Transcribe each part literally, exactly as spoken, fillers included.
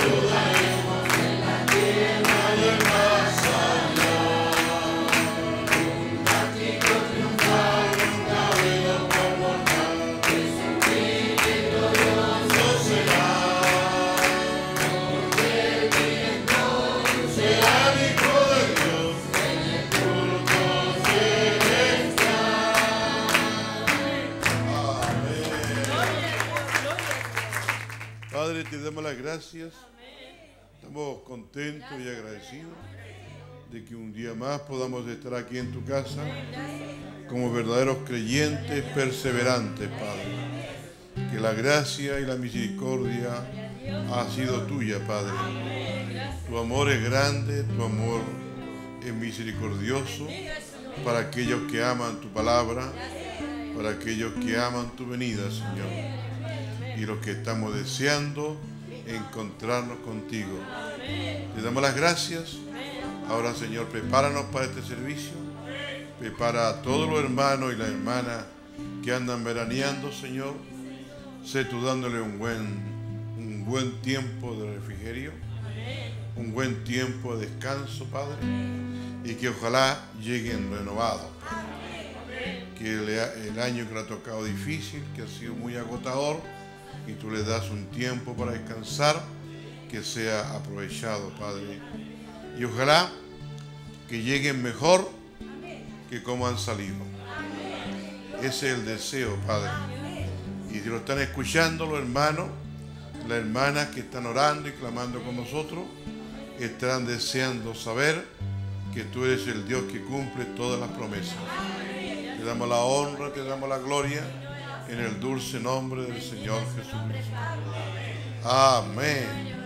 Padre, te damos las gracias. Estamos contentos y agradecidos de que un día más podamos estar aquí en tu casa como verdaderos creyentes perseverantes, Padre. Que la gracia y la misericordia ha sido tuya, Padre. Tu amor es grande, tu amor es misericordioso para aquellos que aman tu palabra, para aquellos que aman tu venida, Señor. Y los que estamos deseando encontrarnos contigo. Te damos las gracias. Ahora, Señor, prepáranos para este servicio. Prepara a todos los hermanos y las hermanas que andan veraneando, Señor. Sé tú dándole un buen, un buen tiempo de refrigerio, un buen tiempo de descanso, Padre, y que ojalá lleguen renovados. Que el, el año que le ha tocado difícil, que ha sido muy agotador, y tú les das un tiempo para descansar, que sea aprovechado, Padre. Y ojalá que lleguen mejor que como han salido. Ese es el deseo, Padre. Y si lo están escuchando los hermanos, las hermanas que están orando y clamando con nosotros, estarán deseando saber que tú eres el Dios que cumple todas las promesas. Te damos la honra, te damos la gloria, en el dulce nombre del Señor Jesucristo. Amén.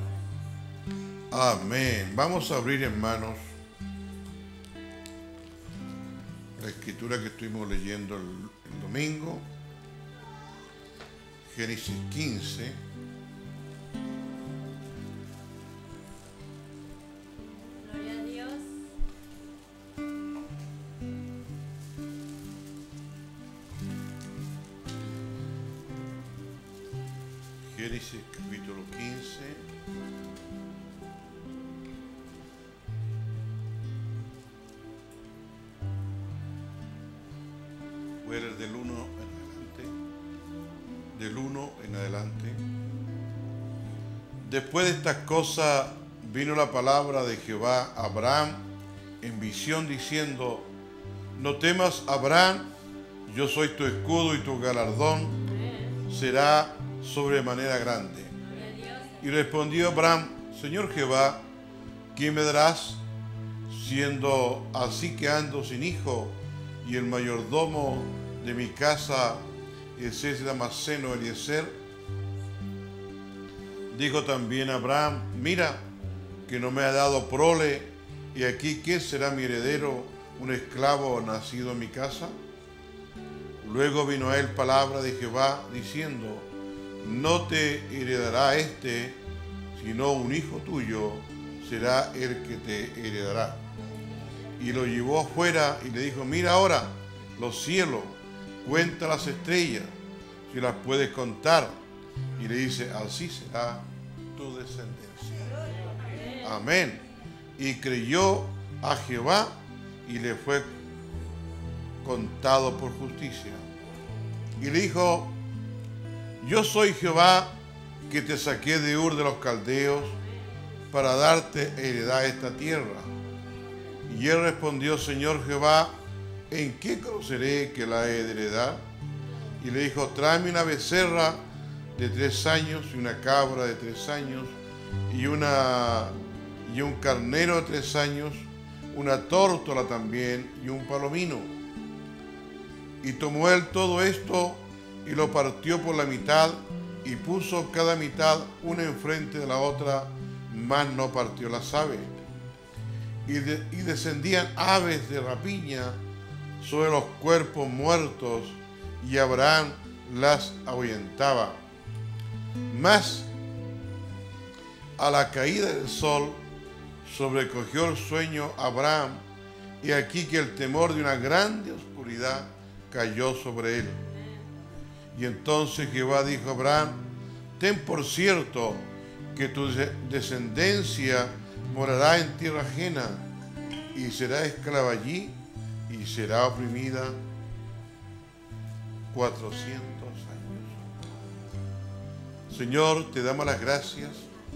Amén. Vamos a abrir, hermanos, la escritura que estuvimos leyendo el, el domingo. Génesis quince. Gloria a Dios. Génesis capítulo quince. Voy a leer del uno en adelante. Del uno en adelante. Después de estas cosas vino la palabra de Jehová a Abraham en visión diciendo: no temas, Abraham, yo soy tu escudo y tu galardón será sobremanera grande. Y respondió Abraham: Señor Jehová, ¿quién me darás, siendo así que ando sin hijo, y el mayordomo de mi casa es ese Damaseno Eliezer? Dijo también Abraham: mira, que no me ha dado prole, y aquí ¿qué será mi heredero, un esclavo nacido en mi casa? Luego vino a él palabra de Jehová diciendo: no te heredará este, sino un hijo tuyo será el que te heredará. Y lo llevó afuera y le dijo: mira ahora los cielos, cuenta las estrellas, si las puedes contar. Y le dice: así será tu descendencia. Amén. Y creyó a Jehová y le fue contado por justicia. Y le dijo: yo soy Jehová que te saqué de Ur de los Caldeos para darte heredad esta tierra. Y él respondió: Señor Jehová, ¿en qué conoceré que la he de heredar? Y le dijo: tráeme una becerra de tres años y una cabra de tres años y, una, y un carnero de tres años, una tórtola también y un palomino. Y tomó él todo esto y lo partió por la mitad y puso cada mitad una enfrente de la otra, mas no partió las aves. Y, de, y descendían aves de rapiña sobre los cuerpos muertos, y Abraham las ahuyentaba. Mas a la caída del sol sobrecogió el sueño a Abraham, y aquí que el temor de una grande oscuridad cayó sobre él. Y entonces Jehová dijo a Abraham: ten por cierto que tu descendencia morará en tierra ajena y será esclava allí y será oprimida cuatrocientos años. Señor, te damos las gracias,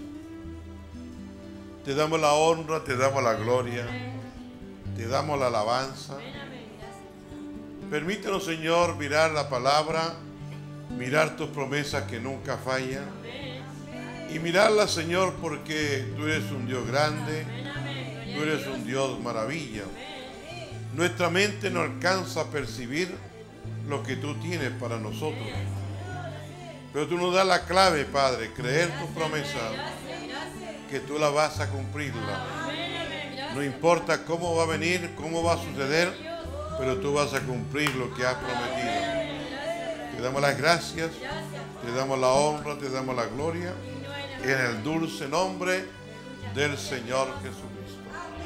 te damos la honra, te damos la gloria, te damos la alabanza. Permítenos, Señor, mirar la palabra, mirar tus promesas que nunca fallan y mirarla, Señor, porque tú eres un Dios grande, tú eres un Dios maravilla. Nuestra mente no alcanza a percibir lo que tú tienes para nosotros, pero tú nos das la clave, Padre, creer tus promesas, que tú la vas a cumplirla. No importa cómo va a venir, cómo va a suceder, pero tú vas a cumplir lo que has prometido. Te damos las gracias, te damos la honra, te damos la gloria, en el dulce nombre del Señor Jesucristo.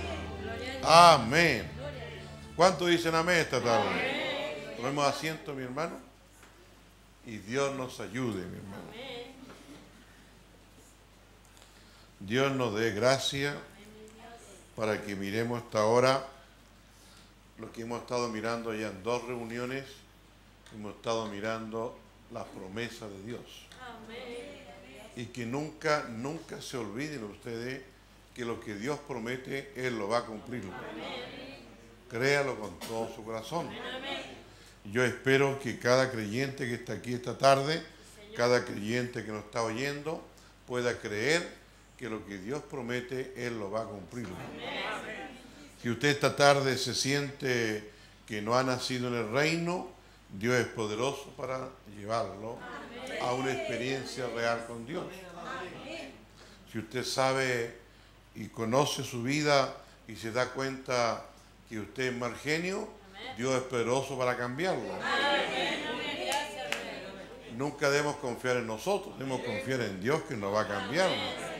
Amén. ¿Cuántos dicen amén esta tarde? Tomemos asiento, mi hermano, y Dios nos ayude, mi hermano. Dios nos dé gracia para que miremos esta hora lo que hemos estado mirando ya en dos reuniones. Hemos estado mirando las promesas de Dios. Y que nunca, nunca se olviden ustedes que lo que Dios promete, Él lo va a cumplir. Créalo con todo su corazón. Yo espero que cada creyente que está aquí esta tarde, cada creyente que nos está oyendo, pueda creer que lo que Dios promete, Él lo va a cumplir. Si usted esta tarde se siente que no ha nacido en el reino, Dios es poderoso para llevarlo a una experiencia real con Dios. Si usted sabe y conoce su vida y se da cuenta que usted es mal genio, Dios es poderoso para cambiarlo. Nunca debemos confiar en nosotros, debemos confiar en Dios que nos va a cambiar.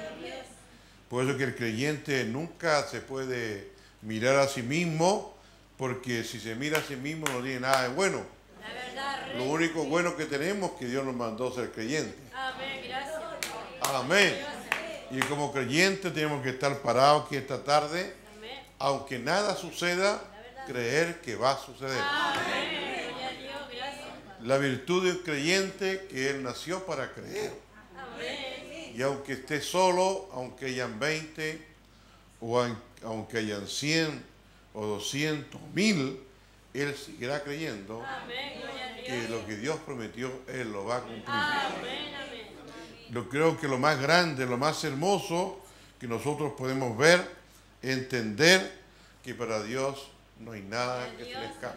Por eso que el creyente nunca se puede mirar a sí mismo, porque si se mira a sí mismo no tiene nada de bueno. Lo único bueno que tenemos es que Dios nos mandó ser creyentes. Amén, gracias. Amén. Y como creyentes tenemos que estar parados aquí esta tarde, aunque nada suceda, creer que va a suceder. Amén. La virtud de un creyente que él nació para creer. Amén. Y aunque esté solo, aunque hayan veinte, o aunque hayan cien, o doscientos, mil, él seguirá creyendo que lo que Dios prometió, Él lo va a cumplir. Amén, amén. Yo creo que lo más grande, lo más hermoso que nosotros podemos ver, entender que para Dios no hay nada que se le escape.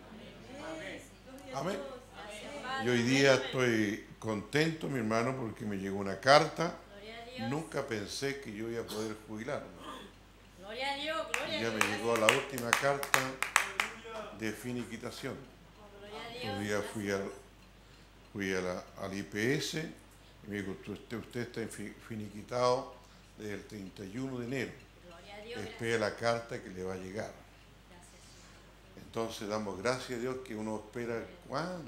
Amén. Y hoy día estoy contento, mi hermano, porque me llegó una carta. Nunca pensé que yo iba a poder jubilarme. Gloria a Dios, gloria a Ya Dios. me llegó la última carta de finiquitación. Un día fui al, fui a la, al I P S y me dijo, usted, usted está finiquitado desde el treinta y uno de enero. Gloria a Dios. Espere la carta que le va a llegar. Entonces damos gracias a Dios que uno espera cuándo.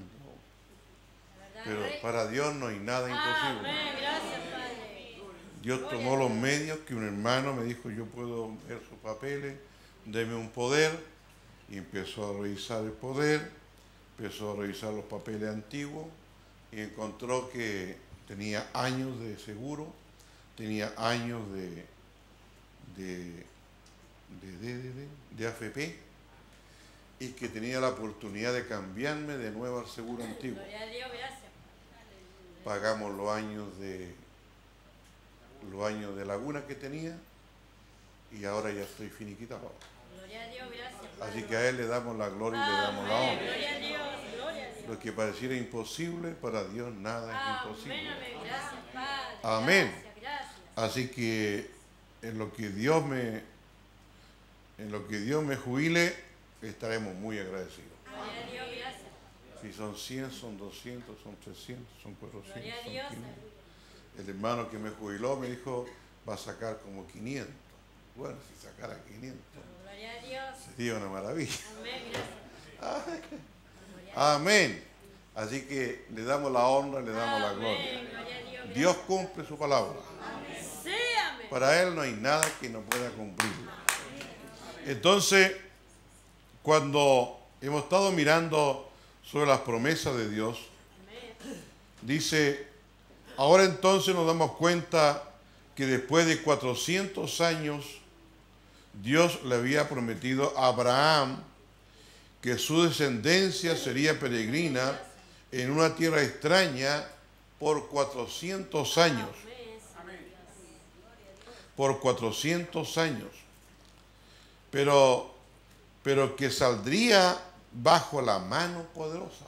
Pero para Dios no hay nada imposible. Amén, gracias, Padre. Dios tomó los medios que un hermano me dijo, yo puedo ver sus papeles, deme un poder, y empezó a revisar el poder, empezó a revisar los papeles antiguos y encontró que tenía años de seguro, tenía años de, de, de, de, de, de A F P y que tenía la oportunidad de cambiarme de nuevo al seguro antiguo. Gloria a Dios, gracias. Pagamos los años de los años de laguna que tenía y ahora ya estoy finiquitado. Gloria a Dios, gracias. Así que a Él le damos la gloria y le damos la honra. Gloria a Dios, gloria a Dios. Lo que pareciera imposible, para Dios nada es Amén, imposible. amén, gracias, Padre. Amén. Gracias, gracias. Así que en lo que Dios me en lo que Dios me jubile, estaremos muy agradecidos. Gloria a Dios, gracias. Si son cien, son doscientos, son trescientos, son cuatrocientos, Gloria a son Dios. quinientos. El hermano que me jubiló me dijo, va a sacar como quinientos. Bueno, si sacara quinientos, Gloria a Dios. sería una maravilla. Amén, gracias. Amén. Así que le damos la honra, le damos la gloria. Amén, gloria a Dios. Dios cumple su palabra. Para Él no hay nada que no pueda cumplirlo. Entonces, cuando hemos estado mirando sobre las promesas de Dios, dice, ahora entonces nos damos cuenta que después de cuatrocientos años, Dios le había prometido a Abraham que su descendencia sería peregrina en una tierra extraña por cuatrocientos años. Por cuatrocientos años. Pero, pero que saldría bajo la mano poderosa.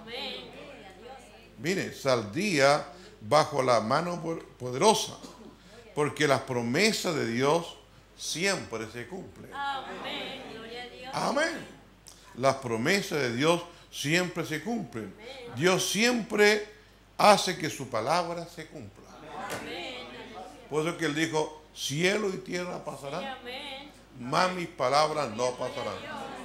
Mire, saldría bajo la mano poderosa. Porque las promesas de Dios siempre se cumplen. Amén. Gloria a Dios. Amén. Las promesas de Dios siempre se cumplen. Dios siempre hace que su palabra se cumpla. Por eso que Él dijo, cielo y tierra pasarán, mas mis palabras no pasarán.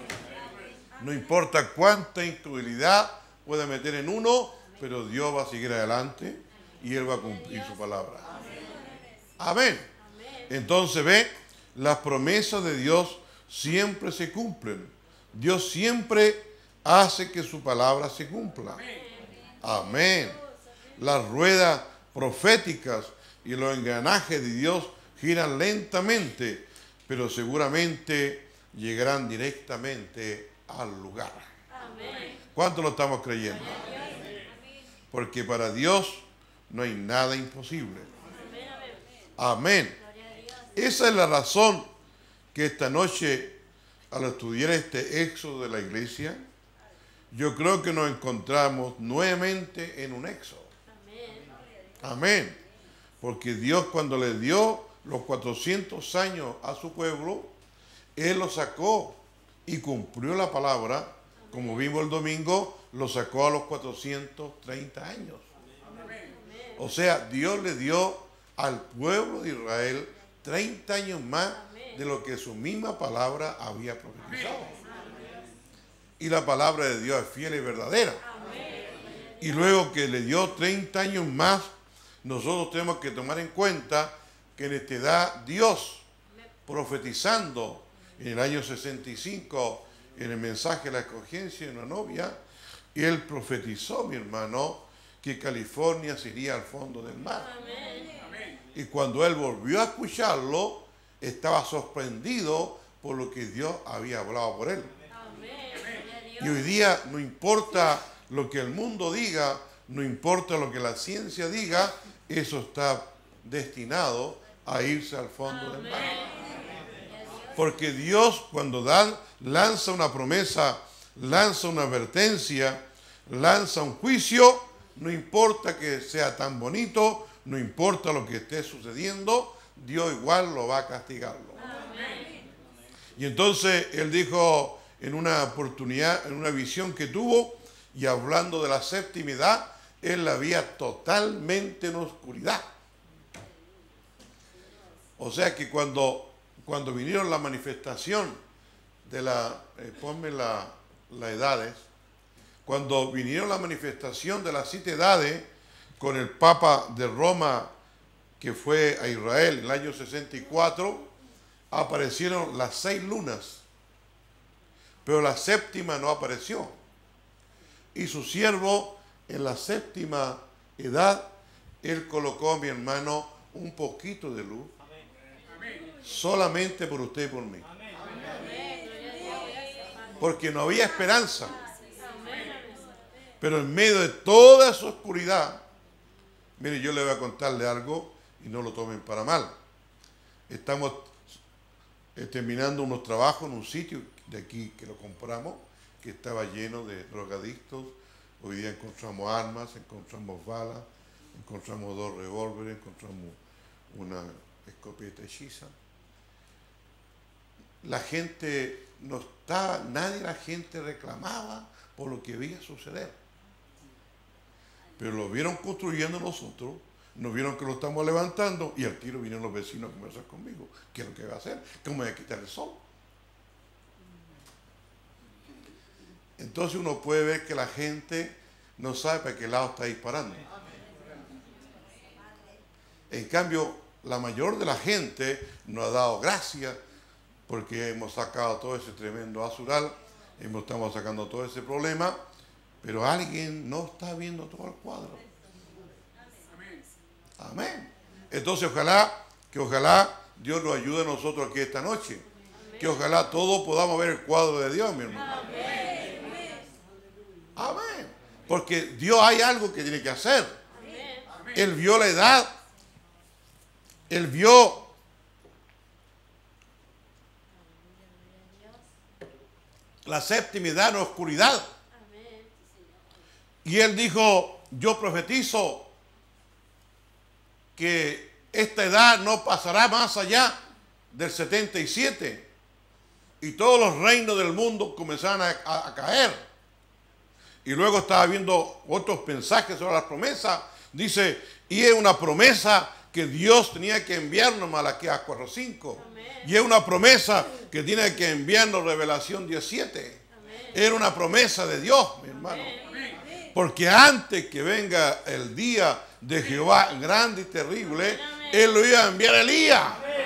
No importa cuánta incredulidad pueda meter en uno, pero Dios va a seguir adelante y Él va a cumplir su palabra. Amén. Entonces ve, las promesas de Dios siempre se cumplen. Dios siempre hace que su palabra se cumpla. Amén. Las ruedas proféticas y los engranajes de Dios giran lentamente, pero seguramente llegarán directamente al lugar. ¿Cuánto lo estamos creyendo? Porque para Dios no hay nada imposible. Amén. Esa es la razón que esta noche, al estudiar este éxodo de la iglesia, yo creo que nos encontramos nuevamente en un éxodo. Amén. Porque Dios, cuando le dio los cuatrocientos años a su pueblo, Él lo sacó y cumplió la palabra. Como vimos el domingo, lo sacó a los cuatrocientos treinta años. O sea, Dios le dio al pueblo de Israel treinta años más de lo que su misma palabra había profetizado. Y la palabra de Dios es fiel y verdadera. Y luego que le dio treinta años más, nosotros tenemos que tomar en cuenta que en esta edad Dios, profetizando en el año sesenta y cinco, en el mensaje de la escogencia de una novia, Él profetizó, mi hermano, que California se iría al fondo del mar. Y cuando Él volvió a escucharlo, estaba sorprendido por lo que Dios había hablado por Él. Y hoy día no importa lo que el mundo diga, no importa lo que la ciencia diga, eso está destinado a irse al fondo del mar. Porque Dios, cuando da, lanza una promesa, lanza una advertencia, lanza un juicio, no importa que sea tan bonito, no importa lo que esté sucediendo, Dios igual lo va a castigarlo. Y entonces Él dijo en una oportunidad, en una visión que tuvo, y hablando de la séptima edad, Él la veía totalmente en oscuridad. O sea que cuando, cuando vinieron la manifestación de la, eh, ponme la, las edades, cuando vinieron la manifestación de las siete edades con el Papa de Roma que fue a Israel en el año sesenta y cuatro, aparecieron las seis lunas, pero la séptima no apareció. Y su siervo en la séptima edad, él colocó, mi hermano, un poquito de luz, solamente por usted y por mí. Porque no había esperanza. Pero en medio de toda esa oscuridad, mire, yo le voy a contarle algo y no lo tomen para mal. Estamos eh, terminando unos trabajos en un sitio de aquí que lo compramos, que estaba lleno de drogadictos. Hoy día encontramos armas, encontramos balas, encontramos dos revólveres, encontramos una escopeta hechiza. La gente no estaba, nadie de la gente reclamaba por lo que veía suceder. Pero lo vieron construyendo nosotros, nos vieron que lo estamos levantando y al tiro vinieron los vecinos a conversar conmigo. ¿Qué es lo que va a hacer? ¿Cómo voy a quitar el sol? Entonces uno puede ver que la gente no sabe para qué lado está disparando. En cambio, la mayor de la gente nos ha dado gracias porque hemos sacado todo ese tremendo basural, hemos, estamos sacando todo ese problema, pero alguien no está viendo todo el cuadro. Amén. Entonces ojalá, que ojalá Dios nos ayude a nosotros aquí esta noche. Que ojalá todos podamos ver el cuadro de Dios, mi hermano. Amén. Amén. Porque Dios hay algo que tiene que hacer. Amén. Él vio la edad. Él vio la séptima edad en la oscuridad. Amén. Y Él dijo, yo profetizo que esta edad no pasará más allá del setenta y siete. Y todos los reinos del mundo comenzaron a, a, a caer. Y luego estaba viendo otros mensajes sobre las promesas. Dice, y es una promesa que Dios tenía que enviarnos, Malaquías cuatro cinco. Y es una promesa que tiene que enviarnos Revelación diecisiete. Amén. Era una promesa de Dios, mi hermano. Amén. Porque antes que venga el día de Jehová grande y terrible, amén, Él lo iba a enviar a Elías.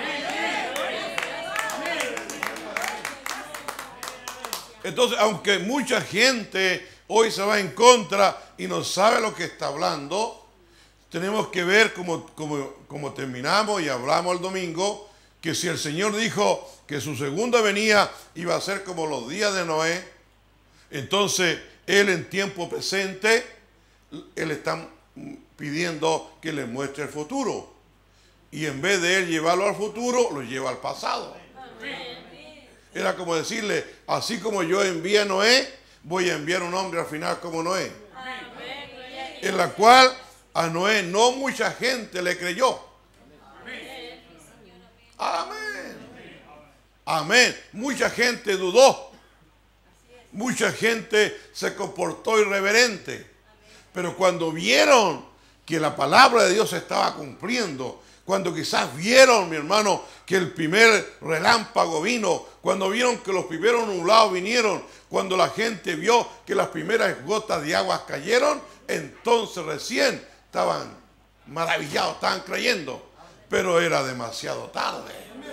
Entonces, aunque mucha gente hoy se va en contra y no sabe lo que está hablando, tenemos que ver como, como, como terminamos y hablamos el domingo, que si el Señor dijo que su segunda venida iba a ser como los días de Noé, entonces Él en tiempo presente, Él está pidiendo que le muestre el futuro. Y en vez de Él llevarlo al futuro, lo lleva al pasado. Amén. Era como decirle, así como yo envié a Noé, voy a enviar un hombre al final como Noé. Amén. En la cual a Noé no mucha gente le creyó. Amén. Amén. Amén. Mucha gente dudó. Mucha gente se comportó irreverente. Pero cuando vieron que la palabra de Dios se estaba cumpliendo, cuando quizás vieron, mi hermano, que el primer relámpago vino, cuando vieron que los primeros nublados vinieron, cuando la gente vio que las primeras gotas de agua cayeron, entonces recién estaban maravillados, estaban creyendo, pero era demasiado tarde.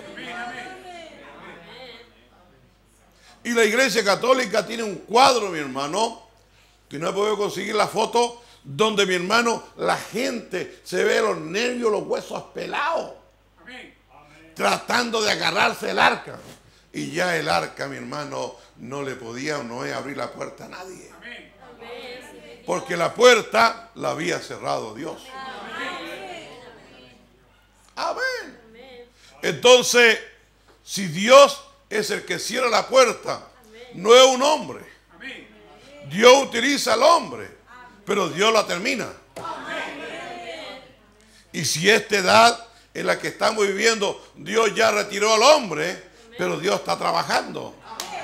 Y la Iglesia Católica tiene un cuadro, mi hermano, que no he podido conseguir la foto, donde, mi hermano, la gente se ve los nervios, los huesos pelados, amén, tratando de agarrarse el arca. Y ya el arca, mi hermano, no le podía o no abrir la puerta a nadie. Amén. Porque la puerta la había cerrado Dios. Amén. Amén. Entonces, si Dios es el que cierra la puerta, no es un hombre. Dios utiliza al hombre, pero Dios la termina. Y si esta edad en la que estamos viviendo, Dios ya retiró al hombre, pero Dios está trabajando.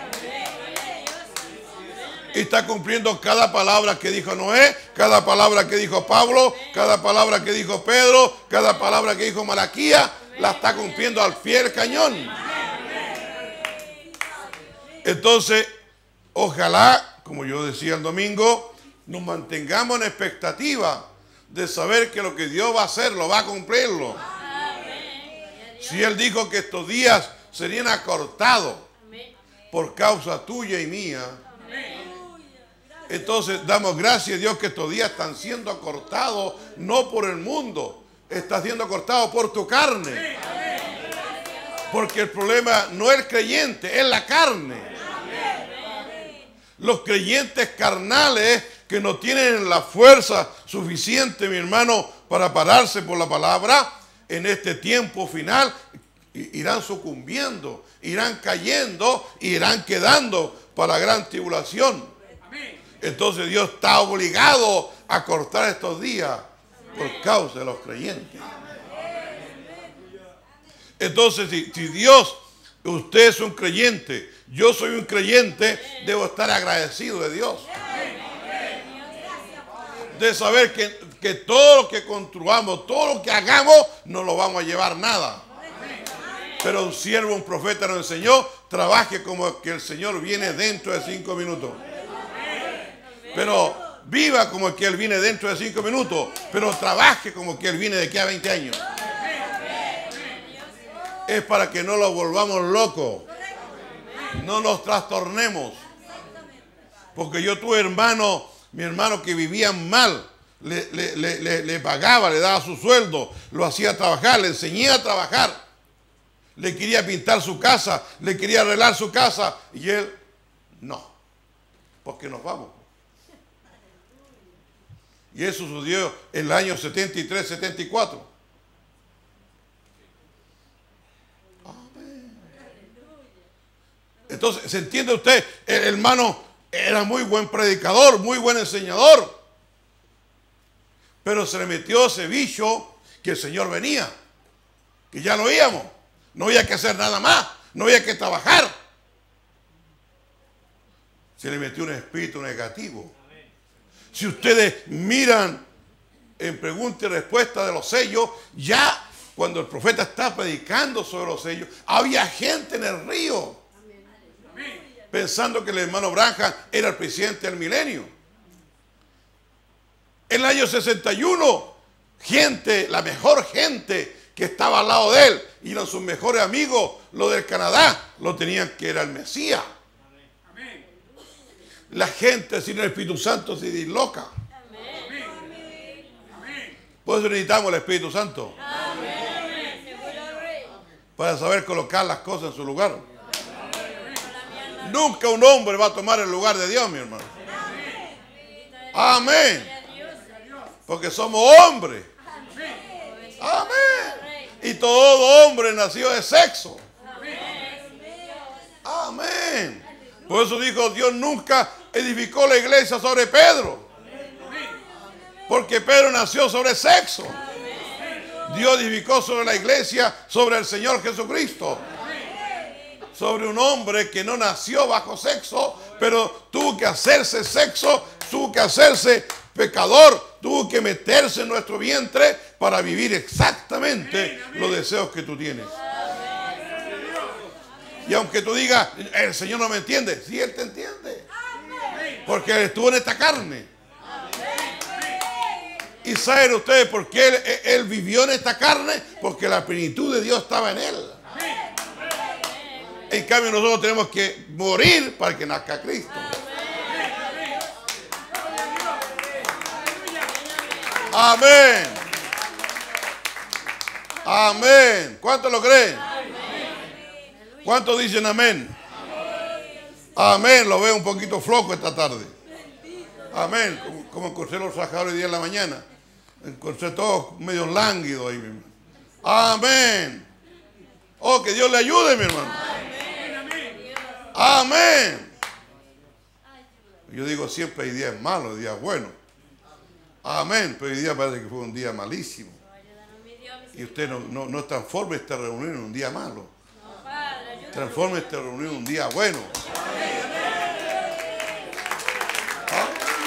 Y está cumpliendo cada palabra que dijo Noé, cada palabra que dijo Pablo, cada palabra que dijo Pedro, cada palabra que dijo Malaquías, la está cumpliendo al fiel cañón. Entonces, ojalá, como yo decía el domingo, nos mantengamos en expectativa de saber que lo que Dios va a hacer, lo va a cumplirlo. Si Él dijo que estos días serían acortados por causa tuya y mía, entonces damos gracias a Dios que estos días están siendo acortados no por el mundo, está siendo acortado por tu carne. Porque el problema no es el creyente, es la carne. Los creyentes carnales que no tienen la fuerza suficiente, mi hermano, para pararse por la palabra, en este tiempo final irán sucumbiendo, irán cayendo, irán quedando para la gran tribulación. Entonces Dios está obligado a cortar estos días por causa de los creyentes. Entonces, si, si Dios, usted es un creyente, yo soy un creyente, debo estar agradecido de Dios. De saber que, que todo lo que construamos, todo lo que hagamos, no lo vamos a llevar nada. Pero un siervo, un profeta nos enseñó, trabaje como que el Señor viene dentro de cinco minutos. Pero viva como que Él viene dentro de cinco minutos, pero trabaje como que Él viene de aquí a veinte años. es para que no los volvamos locos. No nos trastornemos. Porque yo tuve hermanos, mi hermano que vivían mal. Le, le, le, le, le pagaba, le daba su sueldo, lo hacía trabajar, le enseñé a trabajar. Le quería pintar su casa, le quería arreglar su casa. Y él, no. Porque nos vamos. Y eso sucedió en el año setenta y tres, setenta y cuatro. Amén. Entonces, ¿se entiende usted? El hermano era muy buen predicador, muy buen enseñador. Pero se le metió ese bicho que el Señor venía. Que ya lo oíamos. No había que hacer nada más. No había que trabajar. Se le metió un espíritu negativo. Si ustedes miran en pregunta y respuesta de los sellos, ya cuando el profeta está predicando sobre los sellos, había gente en el río pensando que el hermano Branham era el presidente del milenio. En el año sesenta y uno, gente, la mejor gente que estaba al lado de él, y eran sus mejores amigos, los del Canadá, lo tenían que era el Mesías. La gente sin el Espíritu Santo se disloca. Por eso necesitamos el Espíritu Santo. Para saber colocar las cosas en su lugar. Nunca un hombre va a tomar el lugar de Dios, mi hermano. Amén. Porque somos hombres. Amén. Y todo hombre nació de sexo. Amén. Por eso dijo, Dios nunca edificó la iglesia sobre Pedro. Porque Pedro nació sobre sexo. Dios edificó sobre la iglesia, sobre el Señor Jesucristo. Sobre un hombre que no nació bajo sexo, pero tuvo que hacerse sexo, tuvo que hacerse pecador, tuvo que meterse en nuestro vientre para vivir exactamente los deseos que tú tienes. Y aunque tú digas, el Señor no me entiende, sí, Él te entiende. Porque Él estuvo en esta carne. Y saben ustedes por qué él, él vivió en esta carne, porque la plenitud de Dios estaba en Él. En cambio nosotros tenemos que morir para que nazca Cristo. Amén. Amén. ¿Cuántos lo creen? ¿Cuántos dicen amén? Amén. Lo veo un poquito flojo esta tarde. Amén. Como, como encontré los trabajadores hoy día en la mañana. Encontré todos medio lánguidos ahí, mi hermano. Amén. Oh, que Dios le ayude, mi hermano. Amén. Yo digo siempre hay días malos, días buenos. Amén. Pero hoy día parece que fue un día malísimo. Y usted no, no, no transforme esta reunión en un día malo. Transforme esta reunión en un día bueno. ¿Ah?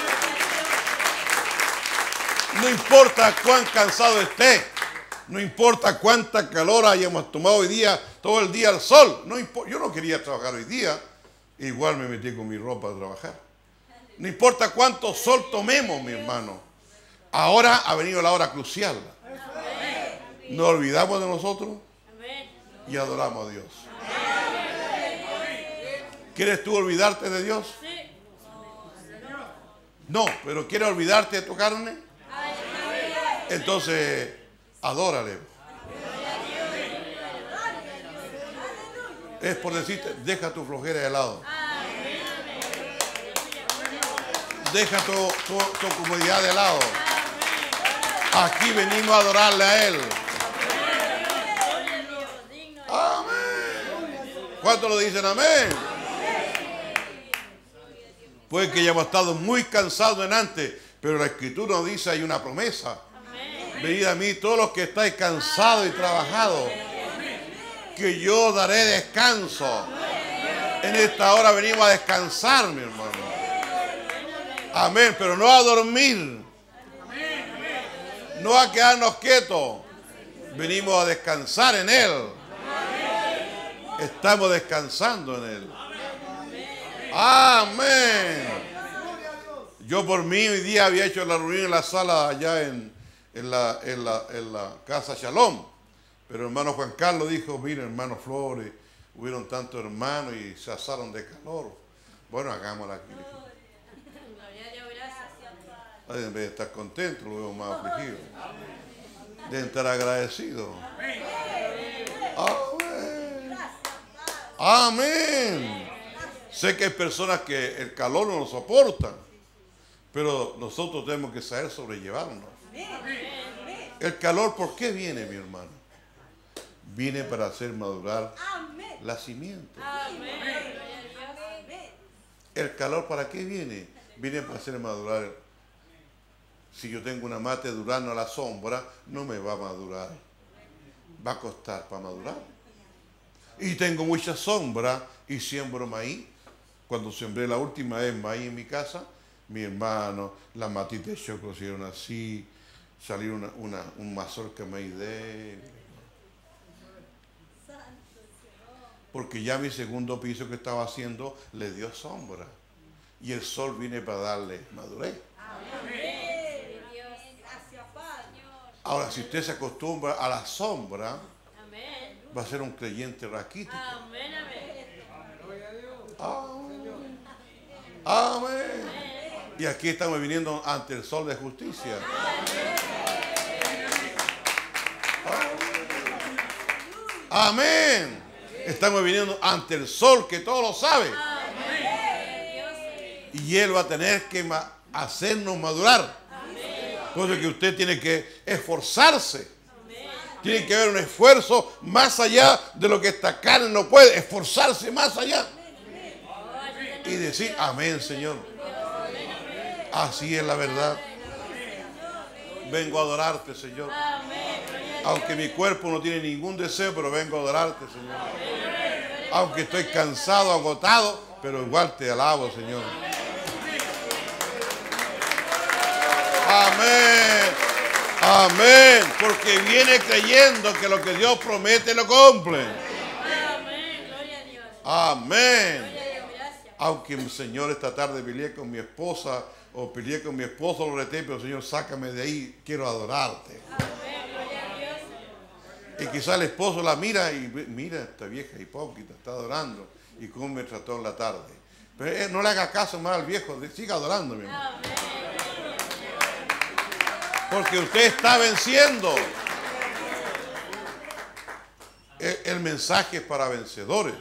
No importa cuán cansado esté. No importa cuánta calor hayamos tomado hoy día, todo el día al sol. No importa. Yo no quería trabajar hoy día. Igual me metí con mi ropa a trabajar. No importa cuánto sol tomemos, mi hermano. Ahora ha venido la hora crucial. Nos olvidamos de nosotros y adoramos a Dios. ¿Quieres tú olvidarte de Dios? No, pero ¿quieres olvidarte de tu carne? Entonces, adórale. Es por decirte, deja tu flojera de lado. Deja tu, tu, tu comodidad de lado. Aquí venimos a adorarle a Él. Amén. ¿Cuántos lo dicen amén? Puede que hayamos estado muy cansados en antes, pero la Escritura nos dice, hay una promesa. Venid a mí todos los que estáis cansados y trabajados, que yo daré descanso. En esta hora venimos a descansar, mi hermano. Amén, pero no a dormir. No a quedarnos quietos. Venimos a descansar en Él. Estamos descansando en Él. Amén. Yo por mí hoy día había hecho la reunión en la sala allá en, en, la, en, la, en la casa Shalom. Pero hermano Juan Carlos dijo, mira hermano Flores, hubieron tantos hermanos y se asaron de calor. Bueno, hagámosla aquí. En vez de estar contento, lo veo más afligido. Deben estar agradecidos. Amén. Amén. Sé que hay personas que el calor no lo soportan, pero nosotros tenemos que saber sobrellevarnos. El calor, ¿por qué viene, mi hermano? Viene para hacer madurar la simiente. ¿El calor para qué viene? Viene para hacer madurar. Si yo tengo una mate de durazno a la sombra, no me va a madurar. Va a costar para madurar. Y tengo mucha sombra y siembro maíz. Cuando sembré la última vez maíz en mi casa, mi hermano, las matitas de choclo se hicieron así, salieron una, una, un mazorca maíz de... Porque ya mi segundo piso que estaba haciendo le dio sombra. Y el sol viene para darle madurez. Ahora, si usted se acostumbra a la sombra, va a ser un creyente raquítico. Amén, amén. Amén. Amén. Y aquí estamos viniendo ante el sol de justicia. Amén. Estamos viniendo ante el sol que todo lo sabe. Y él va a tener que ma- hacernos madurar. Entonces que usted tiene que esforzarse. Tiene que haber un esfuerzo más allá de lo que esta carne no puede. Esforzarse más allá. Y decir, amén, Señor. Así es la verdad. Vengo a adorarte, Señor. Aunque mi cuerpo no tiene ningún deseo, pero vengo a adorarte, Señor. Aunque estoy cansado, agotado, pero igual te alabo, Señor. Amén. Amén. Porque viene creyendo que lo que Dios promete lo cumple. Amén. Aunque, Señor, esta tarde peleé con mi esposa o peleé con mi esposo, lo reté, pero Señor, sácame de ahí, quiero adorarte. Y quizá el esposo la mira y mira, esta vieja hipócrita está adorando y cómo me trató en la tarde. Pero eh, no le haga caso más al viejo, siga adorando, mi hermano. Porque usted está venciendo. El, el mensaje es para vencedores.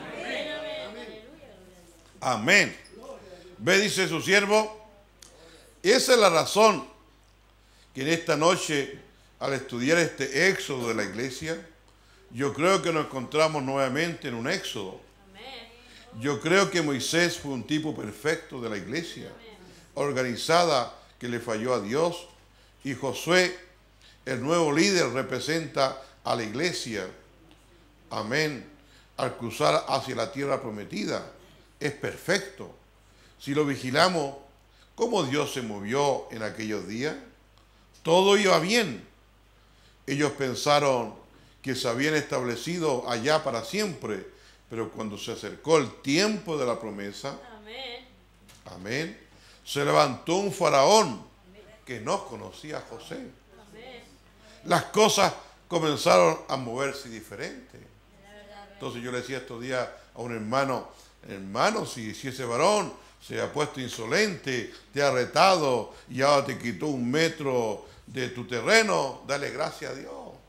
Amén. Ve, dice su siervo, esa es la razón que en esta noche, al estudiar este éxodo de la iglesia, yo creo que nos encontramos nuevamente en un éxodo. Yo creo que Moisés fue un tipo perfecto de la iglesia, organizada, que le falló a Dios, y Josué, el nuevo líder, representa a la iglesia. Amén. Al cruzar hacia la tierra prometida, es perfecto. Si lo vigilamos, ¿cómo Dios se movió en aquellos días? Todo iba bien. Ellos pensaron que se habían establecido allá para siempre, pero cuando se acercó el tiempo de la promesa, Amén. amén, se levantó un faraón que no conocía a José. Amén. Las cosas comenzaron a moverse diferente. Entonces yo le decía estos días a un hermano, hermano, si, si ese varón se ha puesto insolente, te ha retado y ahora te quitó un metro de tu terreno, dale gracias a Dios.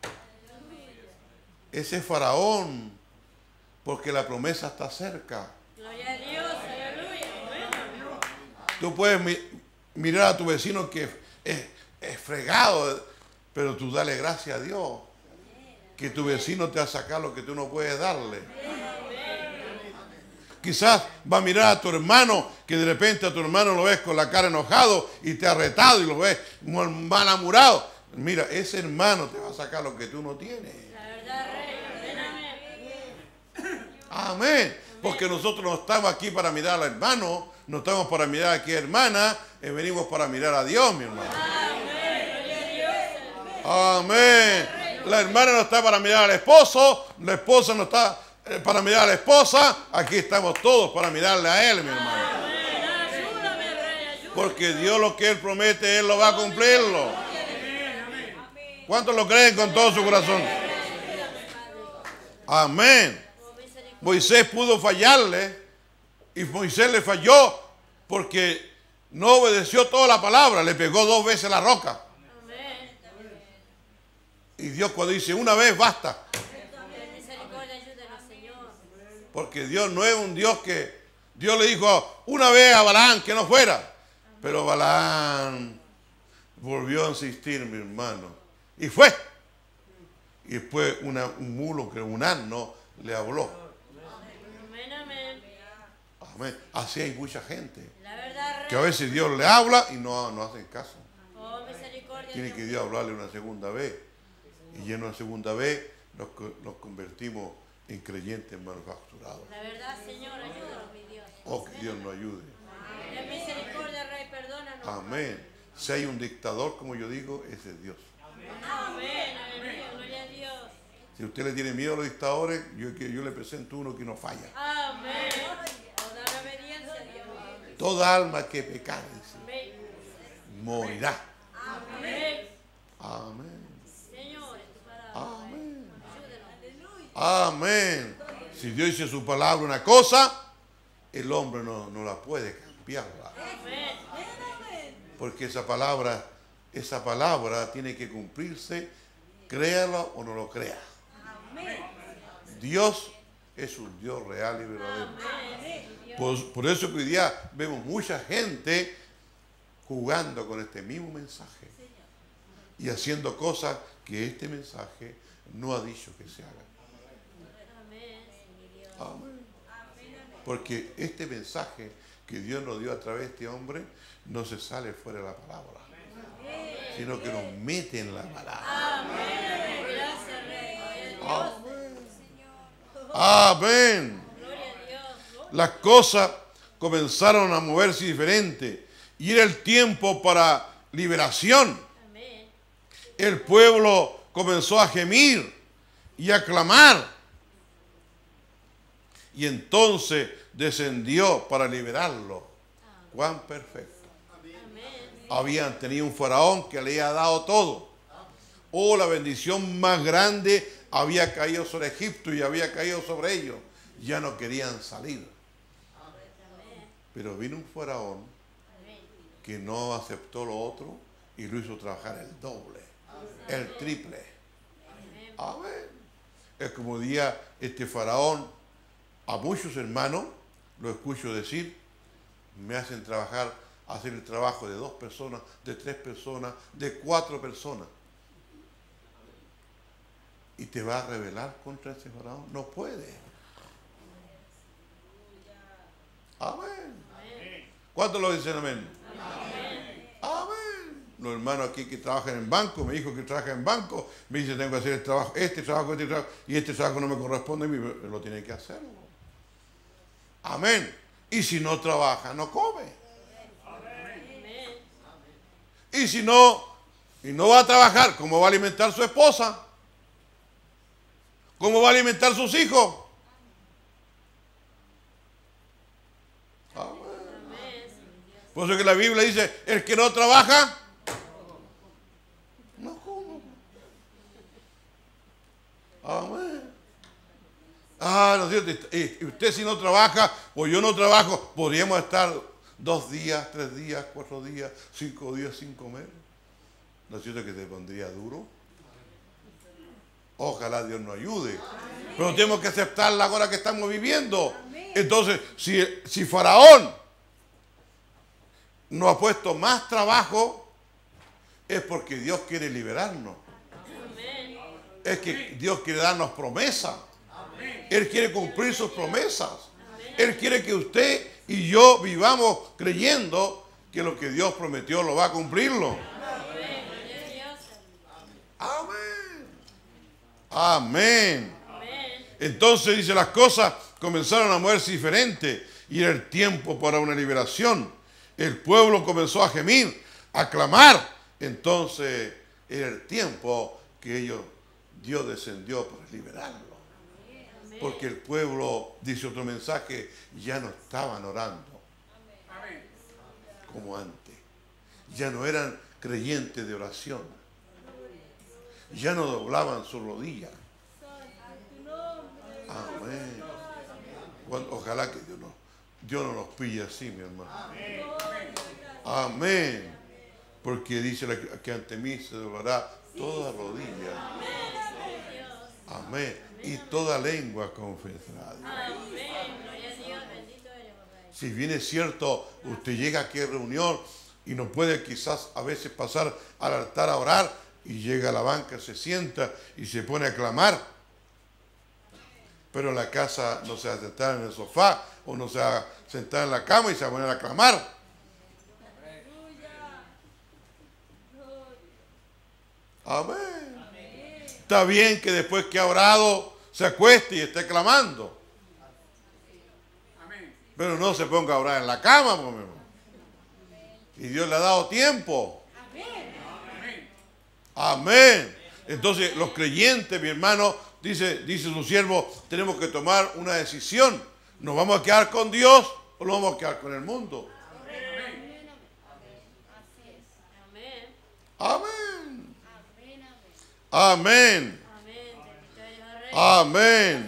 Ese faraón, porque la promesa está cerca. Gloria a Dios, aleluya. Tú puedes mi, mirar a tu vecino que es, es fregado, pero tú dale gracias a Dios que tu vecino te ha sacado lo que tú no puedes darle. Quizás va a mirar a tu hermano, que de repente a tu hermano lo ves con la cara enojado y te ha retado y lo ves malamurado. Mira, ese hermano te va a sacar lo que tú no tienes. Amén. Porque nosotros no estamos aquí para mirar al hermano, no estamos para mirar aquí a hermana, eh, venimos para mirar a Dios, mi hermano. Amén. La hermana no está para mirar al esposo, la esposa no está eh, para mirar a la esposa, aquí estamos todos para mirarle a él, mi hermano. Porque Dios lo que Él promete, Él lo va a cumplirlo. ¿Cuántos lo creen con todo su corazón? Amén. Oh, misericordia. Moisés pudo fallarle y Moisés le falló porque no obedeció toda la palabra, le pegó dos veces la roca. Amén. Y Dios cuando dice una vez basta, Ten misericordia, ayúdenos, Señor. porque Dios no es un Dios que Dios le dijo una vez a Balaam que no fuera, pero Balaam volvió a insistir, mi hermano, y fue. Y después una, un mulo, que un asno, le habló. Amén, amén. Amén. Así hay mucha gente La verdad, Rey. que a veces Dios le habla y no, no hacen caso. Oh, misericordia. Tiene que Dios hablarle una segunda vez. Y ya una segunda vez nos, nos convertimos en creyentes manufacturados. La verdad, Señor, ayúdanos, mi Dios. Oh, que Dios nos ayude. Ten misericordia, Rey, perdónanos. Amén. Si hay un dictador, como yo digo, ese es Dios. Amén, aleluya, gloria a Dios. Si usted le tiene miedo a los dictadores, yo, yo le presento uno que no falla. Amén. Oh, dame obediencia, Dios. Toda alma que pecare Amén. morirá. Amén. Amén. Señor, es tu palabra. Amén. Ayúdenos. Amén. Si Dios dice su palabra una cosa, el hombre no, no la puede cambiarla. Amén. Porque esa palabra, esa palabra tiene que cumplirse, créalo o no lo crea. Dios es un Dios real y verdadero. Por, por eso que hoy día vemos mucha gente jugando con este mismo mensaje y haciendo cosas que este mensaje no ha dicho que se hagan. Amén. Porque este mensaje que Dios nos dio a través de este hombre no se sale fuera de la palabra, sino que nos mete en la palabra. Amén. Gracias, Rey. Amén. Amén. Gloria a Dios. Las cosas comenzaron a moverse diferente y era el tiempo para liberación. Amén. El pueblo comenzó a gemir y a clamar. Y entonces descendió para liberarlo. Cuán perfecto. Amén. Habían tenido un faraón que le había dado todo. Oh, la bendición más grande había caído sobre Egipto y había caído sobre ellos. Ya no querían salir. Pero vino un faraón que no aceptó lo otro y lo hizo trabajar el doble, el triple. Amén. Es como decía este faraón a muchos hermanos, lo escucho decir, me hacen trabajar, hacer el trabajo de dos personas, de tres personas, de cuatro personas. ¿Y te va a rebelar contra ese faraón? No puede. Amén. ¿Cuántos lo dicen amén? Amén. Amén. Los hermanos aquí que trabajan en banco, mi hijo que trabaja en banco, me dice tengo que hacer el trabajo, este trabajo, este trabajo, y este trabajo no me corresponde a mí, lo tiene que hacer. Amén. Y si no trabaja, no come. Amén. Y si no, y no va a trabajar, ¿cómo va a alimentar su esposa? ¿Cómo va a alimentar sus hijos? Amén. Por eso que la Biblia dice, el que no trabaja, no come. Amén. Ah, no es cierto. Y usted si no trabaja, o yo no trabajo, podríamos estar dos días, tres días, cuatro días, cinco días sin comer. ¿No es cierto que te pondría duro? Ojalá Dios nos ayude. Pero tenemos que aceptar la hora que estamos viviendo. Entonces, si, si Faraón nos ha puesto más trabajo, es porque Dios quiere liberarnos. Es que Dios quiere darnos promesas. Él quiere cumplir sus promesas. Él quiere que usted y yo vivamos creyendo que lo que Dios prometió lo va a cumplirlo. Amén. Amén. Entonces dice, las cosas comenzaron a moverse diferente y era el tiempo para una liberación. El pueblo comenzó a gemir, a clamar. Entonces era el tiempo que ellos, Dios descendió para liberarlo. Porque el pueblo, dice otro mensaje, ya no estaban orando como antes. Ya no eran creyentes de oración. Ya no doblaban sus rodillas. Cuando, ojalá que Dios no, Dios no nos pille así, mi hermano. Amén. Porque dice que ante mí se doblará toda rodilla. Amén. Y toda lengua confesará. Si bien es cierto, usted llega aquí a reunión y no puede quizás a veces pasar al altar a orar y llega a la banca, se sienta y se pone a clamar. Pero en la casa no se va a sentar en el sofá o no se va a sentar en la cama y se va a poner a clamar. Amén. Está bien que después que ha orado se acueste y esté clamando. Pero no se ponga a orar en la cama, por mi hermano. Y Dios le ha dado tiempo. Amén. Entonces, los creyentes, mi hermano, dice, dice su siervo, tenemos que tomar una decisión. ¿Nos vamos a quedar con Dios o nos vamos a quedar con el mundo? Amén. Amén. Amén.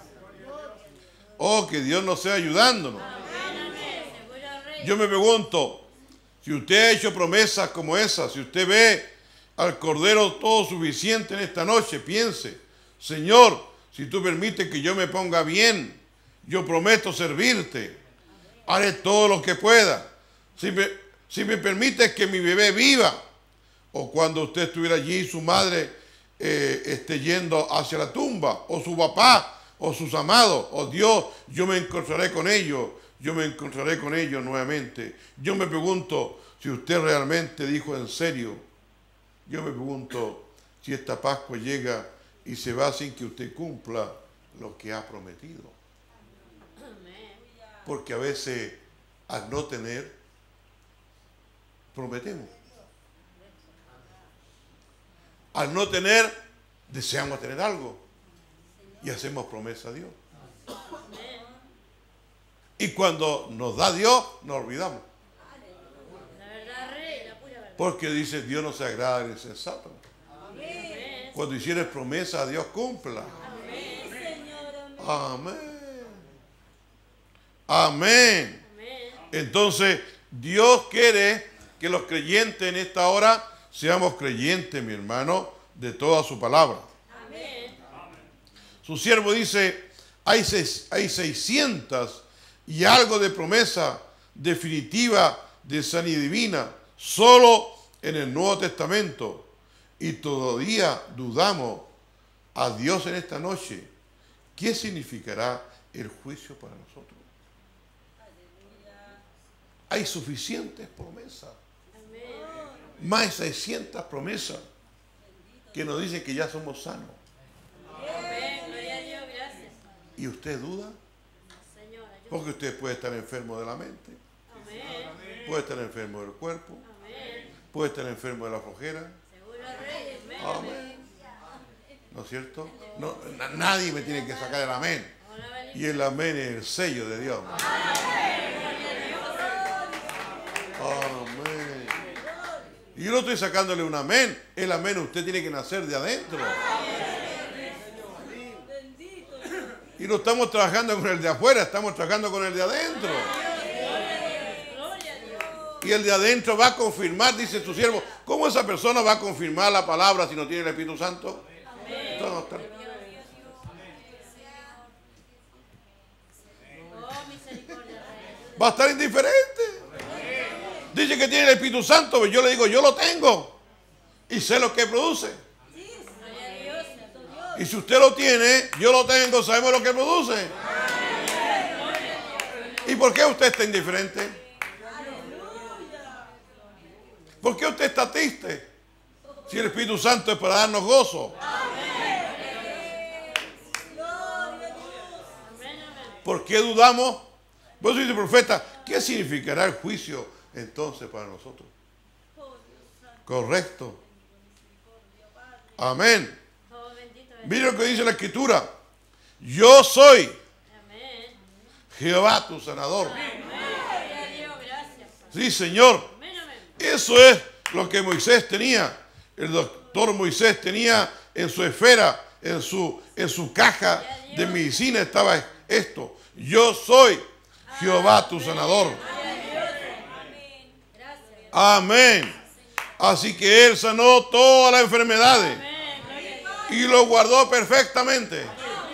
Oh, que Dios nos sea ayudándonos. Yo me pregunto, si usted ha hecho promesas como esas, si usted ve al Cordero todo suficiente en esta noche, piense, Señor, si tú permites que yo me ponga bien, yo prometo servirte, haré todo lo que pueda. Si me, si me permites que mi bebé viva, o cuando usted estuviera allí, su madre eh, esté yendo hacia la tumba, o su papá, o sus amados, o Dios, yo me encontraré con ellos, yo me encontraré con ellos nuevamente. Yo me pregunto si usted realmente dijo en serio. Yo me pregunto si esta Pascua llega y se va sin que usted cumpla lo que ha prometido. Porque a veces, al no tener, prometemos. Al no tener, deseamos tener algo. Y hacemos promesa a Dios. Y cuando nos da Dios, nos olvidamos. Porque dice, Dios no se agrada del insensato. Cuando hicieres promesa a Dios, cumpla. Amén. Amén. Entonces, Dios quiere que los creyentes en esta hora seamos creyentes, mi hermano, de toda su palabra. Su siervo dice, hay, seis, hay seiscientas y algo de promesa definitiva de sanidad divina solo en el Nuevo Testamento. Y todavía dudamos a Dios en esta noche. ¿Qué significará el juicio para nosotros? Hay suficientes promesas. Más de seiscientas promesas que nos dicen que ya somos sanos. ¿Y usted duda? Porque usted puede estar enfermo de la mente. Puede estar enfermo del cuerpo. Puede estar enfermo de la flojera. Amén. ¿No es cierto? No, nadie me tiene que sacar el amén. Y el amén es el sello de Dios. Amén. Y yo no estoy sacándole un amén. El amén usted tiene que nacer de adentro. Y no estamos trabajando con el de afuera, estamos trabajando con el de adentro. Y el de adentro va a confirmar, dice su siervo. ¿Cómo esa persona va a confirmar la palabra si no tiene el Espíritu Santo? No, está. Va a estar indiferente. Dice que tiene el Espíritu Santo, pero yo le digo, yo lo tengo. Y sé lo que produce. Y si usted lo tiene, yo lo tengo, sabemos lo que produce. ¿Y por qué usted está indiferente? ¿Por qué usted está triste? Si el Espíritu Santo es para darnos gozo. ¿Por qué dudamos? Por eso dice el profeta, ¿qué significará el juicio entonces para nosotros? Correcto. Amén. Mira lo que dice la Escritura. Yo soy Jehová tu sanador. Sí, Señor. Eso es lo que Moisés tenía. El doctor Moisés tenía en su esfera, en su, en su caja de medicina estaba esto. Yo soy Jehová tu sanador. Amén. Así que Él sanó todas las enfermedades y lo guardó perfectamente.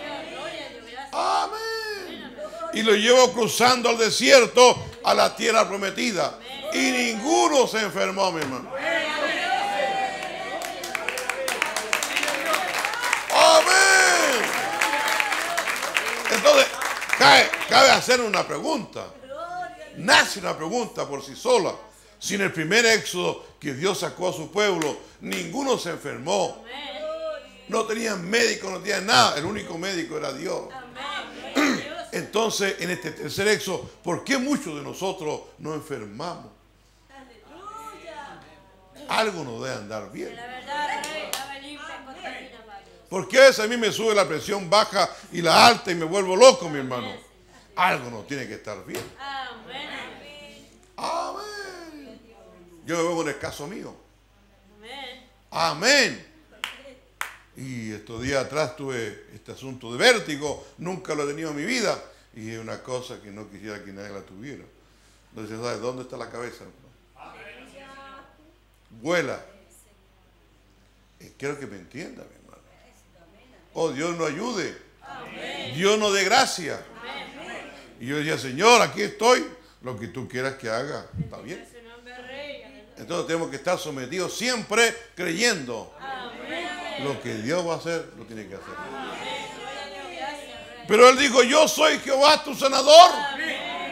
Amén. Y lo llevó cruzando al desierto a la tierra prometida. Y ninguno se enfermó, mi hermano. Amén. Entonces, cabe, cabe hacer una pregunta. Nace una pregunta por sí sola. Si en el primer éxodo que Dios sacó a su pueblo, ninguno se enfermó. No tenían médico, no tenían nada. El único médico era Dios. Entonces, en este tercer éxodo, ¿por qué muchos de nosotros nos enfermamos? Algo nos debe andar bien. ¿Por qué a mí me sube la presión baja y la alta y me vuelvo loco, mi hermano? Algo no tiene que estar bien. Amén. Yo me veo en el caso mío. Amén. Y estos días atrás tuve este asunto de vértigo. Nunca lo he tenido en mi vida. Y es una cosa que no quisiera que nadie la tuviera. Entonces, ¿sabes dónde está la cabeza? Vuela. Eh, quiero que me entienda, mi hermano. Oh, Dios nos ayude. Amén. Dios nos dé gracia. Amén. Y yo decía, Señor, aquí estoy. Lo que tú quieras que haga, está bien. Entonces tenemos que estar sometidos siempre creyendo. Amén. Lo que Dios va a hacer, lo tiene que hacer. Amén. Pero Él dijo, yo soy Jehová tu sanador. Amén.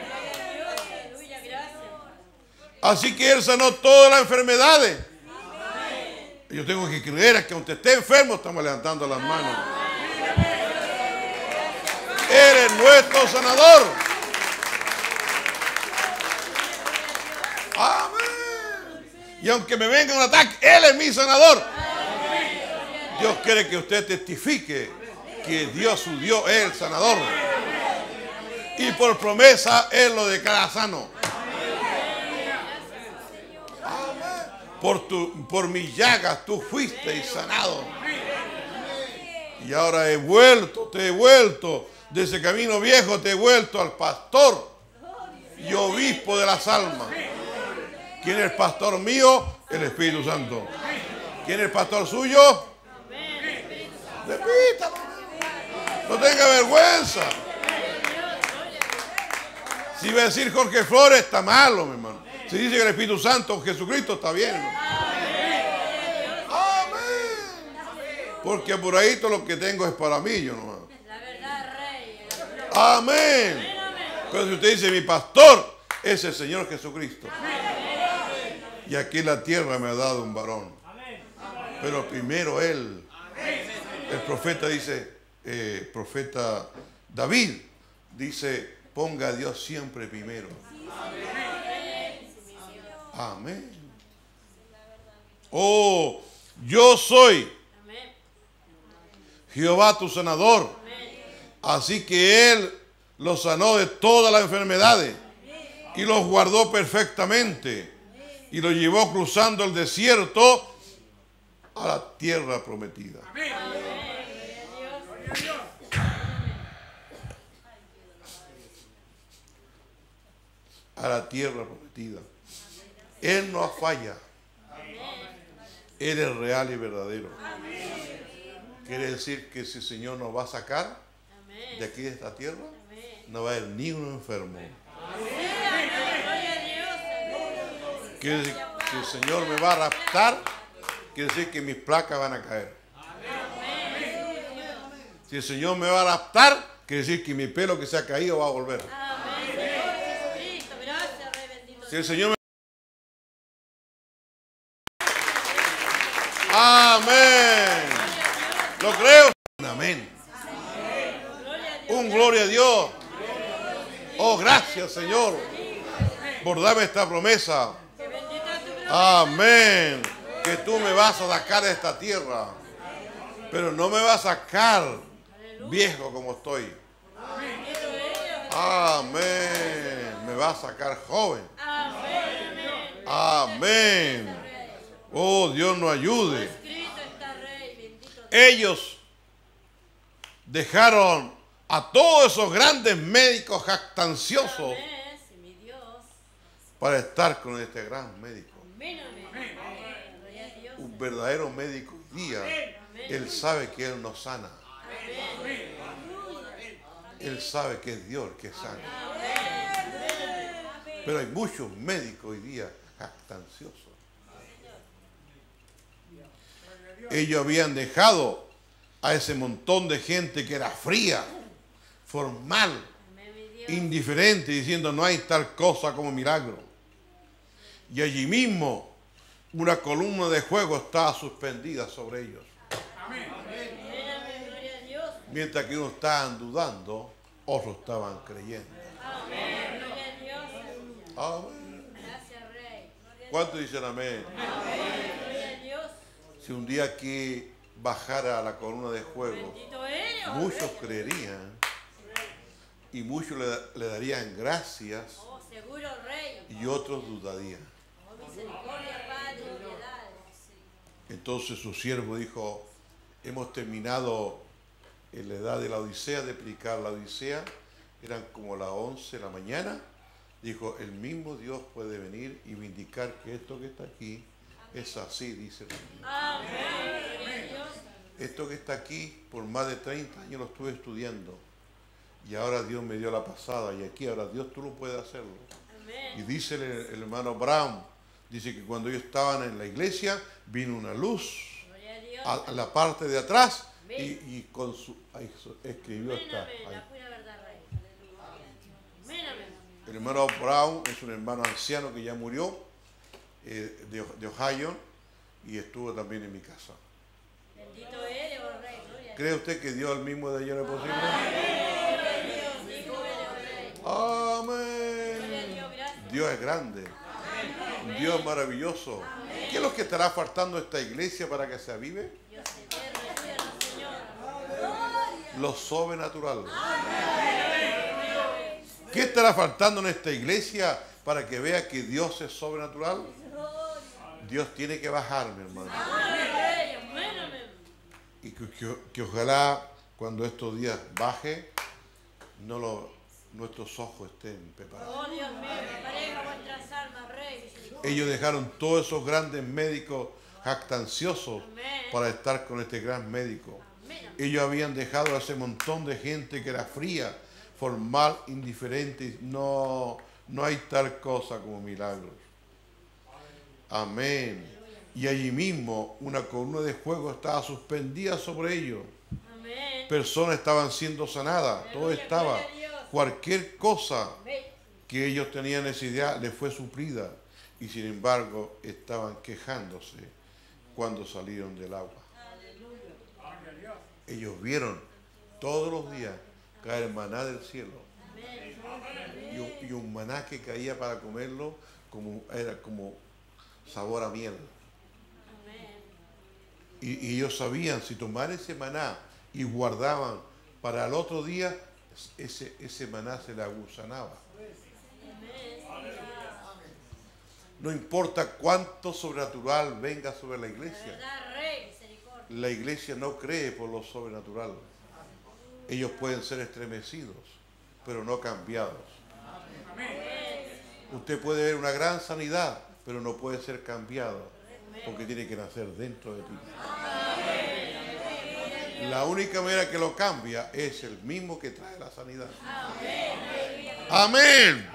Así que Él sanó todas las enfermedades. Amén. Yo tengo que creer que aunque esté enfermo, estamos levantando las manos. Amén. Él es nuestro sanador. Amén. Y aunque me venga un ataque, Él es mi sanador. Amén. Dios quiere que usted testifique que Dios su Dios es el sanador. Y por promesa Él lo declara sano. Por, tu, por mis llagas tú fuiste sanado. Y ahora he vuelto, te he vuelto de ese camino viejo, te he vuelto al pastor y obispo de las almas. ¿Quién es el pastor mío? El Espíritu Santo. ¿Quién es el pastor suyo? Repítalo. No tenga vergüenza. Si va a decir Jorge Flores, está malo, mi hermano. Si dice que el Espíritu Santo, Jesucristo, está bien. Amén. Porque por ahí todo lo que tengo es para mí, yo no. Amén. Pero si usted dice, mi pastor es el Señor Jesucristo. Y aquí en la tierra me ha dado un varón. Pero primero Él. El profeta dice, eh, profeta David, dice, ponga a Dios siempre primero. Amén. Oh, yo soy Jehová tu sanador. Así que Él los sanó de todas las enfermedades y los guardó perfectamente y los llevó cruzando el desierto a la tierra prometida. A la tierra prometida. Él no falla. Él es real y verdadero. Quiere decir que si el Señor nos va a sacar de aquí de esta tierra, no va a haber ni uno enfermo. Quiere decir que el Señor me va a raptar, quiere decir que mis placas van a caer. Si el Señor me va a raptar, quiere decir que mi pelo que se ha caído va a volver. Si el Señor me... Amén. ¿Lo creo? Amén. Un gloria a Dios. Oh, gracias, Señor, por darme esta promesa. Amén. Que tú me vas a sacar de esta tierra. Pero no me vas a sacar viejo como estoy. Amén. Me va a sacar joven. Amén. Oh, Dios nos ayude. Ellos dejaron a todos esos grandes médicos jactanciosos Amén. Sí, mi Dios. para estar con este gran médico. Amén, amén. Gloria a Dios. Un verdadero médico hoy día, él sabe que él nos sana. Amén. Él sabe que es Dios el que sana. Pero hay muchos médicos hoy día jactanciosos. Ellos habían dejado a ese montón de gente que era fría, formal, Amén, mi Dios. indiferente, diciendo no hay tal cosa como milagro. Y allí mismo una columna de fuego estaba suspendida sobre ellos. Amén, amén. Gloria a Dios. Mientras que unos estaban dudando, otros estaban creyendo. Amén. Gloria a Dios. Amén. Gracias, Rey. Gloria a ¿Cuántos dicen amén? Dios. Gloria a Dios. Si un día aquí bajara la columna de fuego, Bendito eres, oh muchos Rey. creerían y muchos le, le darían gracias Oh, seguro, Rey. y otros dudarían. Oh, misericordia, Padre, piedad. Entonces su siervo dijo, hemos terminado en la edad de la Odisea de explicar la Odisea, eran como las once de la mañana. Dijo, el mismo Dios puede venir y vindicar que esto que está aquí es así, dice la Biblia. Amén. Gloria a Dios. Esto que está aquí, por más de treinta años lo estuve estudiando. Y ahora Dios me dio la pasada. Y aquí ahora Dios tú lo puedes hacerlo. Y Amén. dice el, el hermano Brown, dice que cuando ellos estaban en la iglesia, vino una luz Gloria a Dios. a, a la parte de atrás y, y con su, ahí su- escribió Amén, está amén. ahí. La pura verdad, Rey. Amén, amén. El hermano Brown es un hermano anciano que ya murió eh, de, de Ohio y estuvo también en mi casa. Bendito eres, oh Rey. Gloria a Dios. ¿Cree usted que Dios el mismo de ayer es posible? Digno eres, oh Rey. Gloria a Amén. Dios, gracias. Dios es grande. Un Dios maravilloso. ¿Qué es lo que estará faltando a esta iglesia para que se avive? Dios eterno, eterno, Señor. Lo sobrenatural. ¿Qué estará faltando en esta iglesia para que vea que Dios es sobrenatural? Dios tiene que bajar, mi hermano. Amén, Rey. Amén, amén. Y que, que- que ojalá cuando estos días baje, no lo, nuestros ojos estén preparados. Oh, Dios mío, pareja vuestras almas, Rey. Misericordia. Ellos dejaron todos esos grandes médicos jactanciosos Amén. para estar con este gran médico. Amén. Ellos habían dejado a ese montón de gente que era fría, formal, indiferente. No, no hay tal cosa como milagros. Amén. Y allí mismo una columna de fuego estaba suspendida sobre ellos. Amén. Personas estaban siendo sanadas. Todo estaba. Cualquier cosa Amén. que ellos tenían necesidad les fue suplida. Y sin embargo estaban quejándose cuando salieron del agua. Ellos vieron todos los días caer maná del cielo. Y un, y un maná que caía para comerlo como, era como sabor a miel. Amén. Y, y ellos sabían si tomar ese maná y guardaban para el otro día, ese, ese maná se le agusanaba. No importa cuánto sobrenatural venga sobre la iglesia. Verdad, Rey. Misericordia. La iglesia no cree por lo sobrenatural. Ellos pueden ser estremecidos, pero no cambiados. Usted puede ver una gran sanidad, pero no puede ser cambiado, porque tiene que nacer dentro de ti. La única manera que lo cambia es el mismo que trae la sanidad. Amén.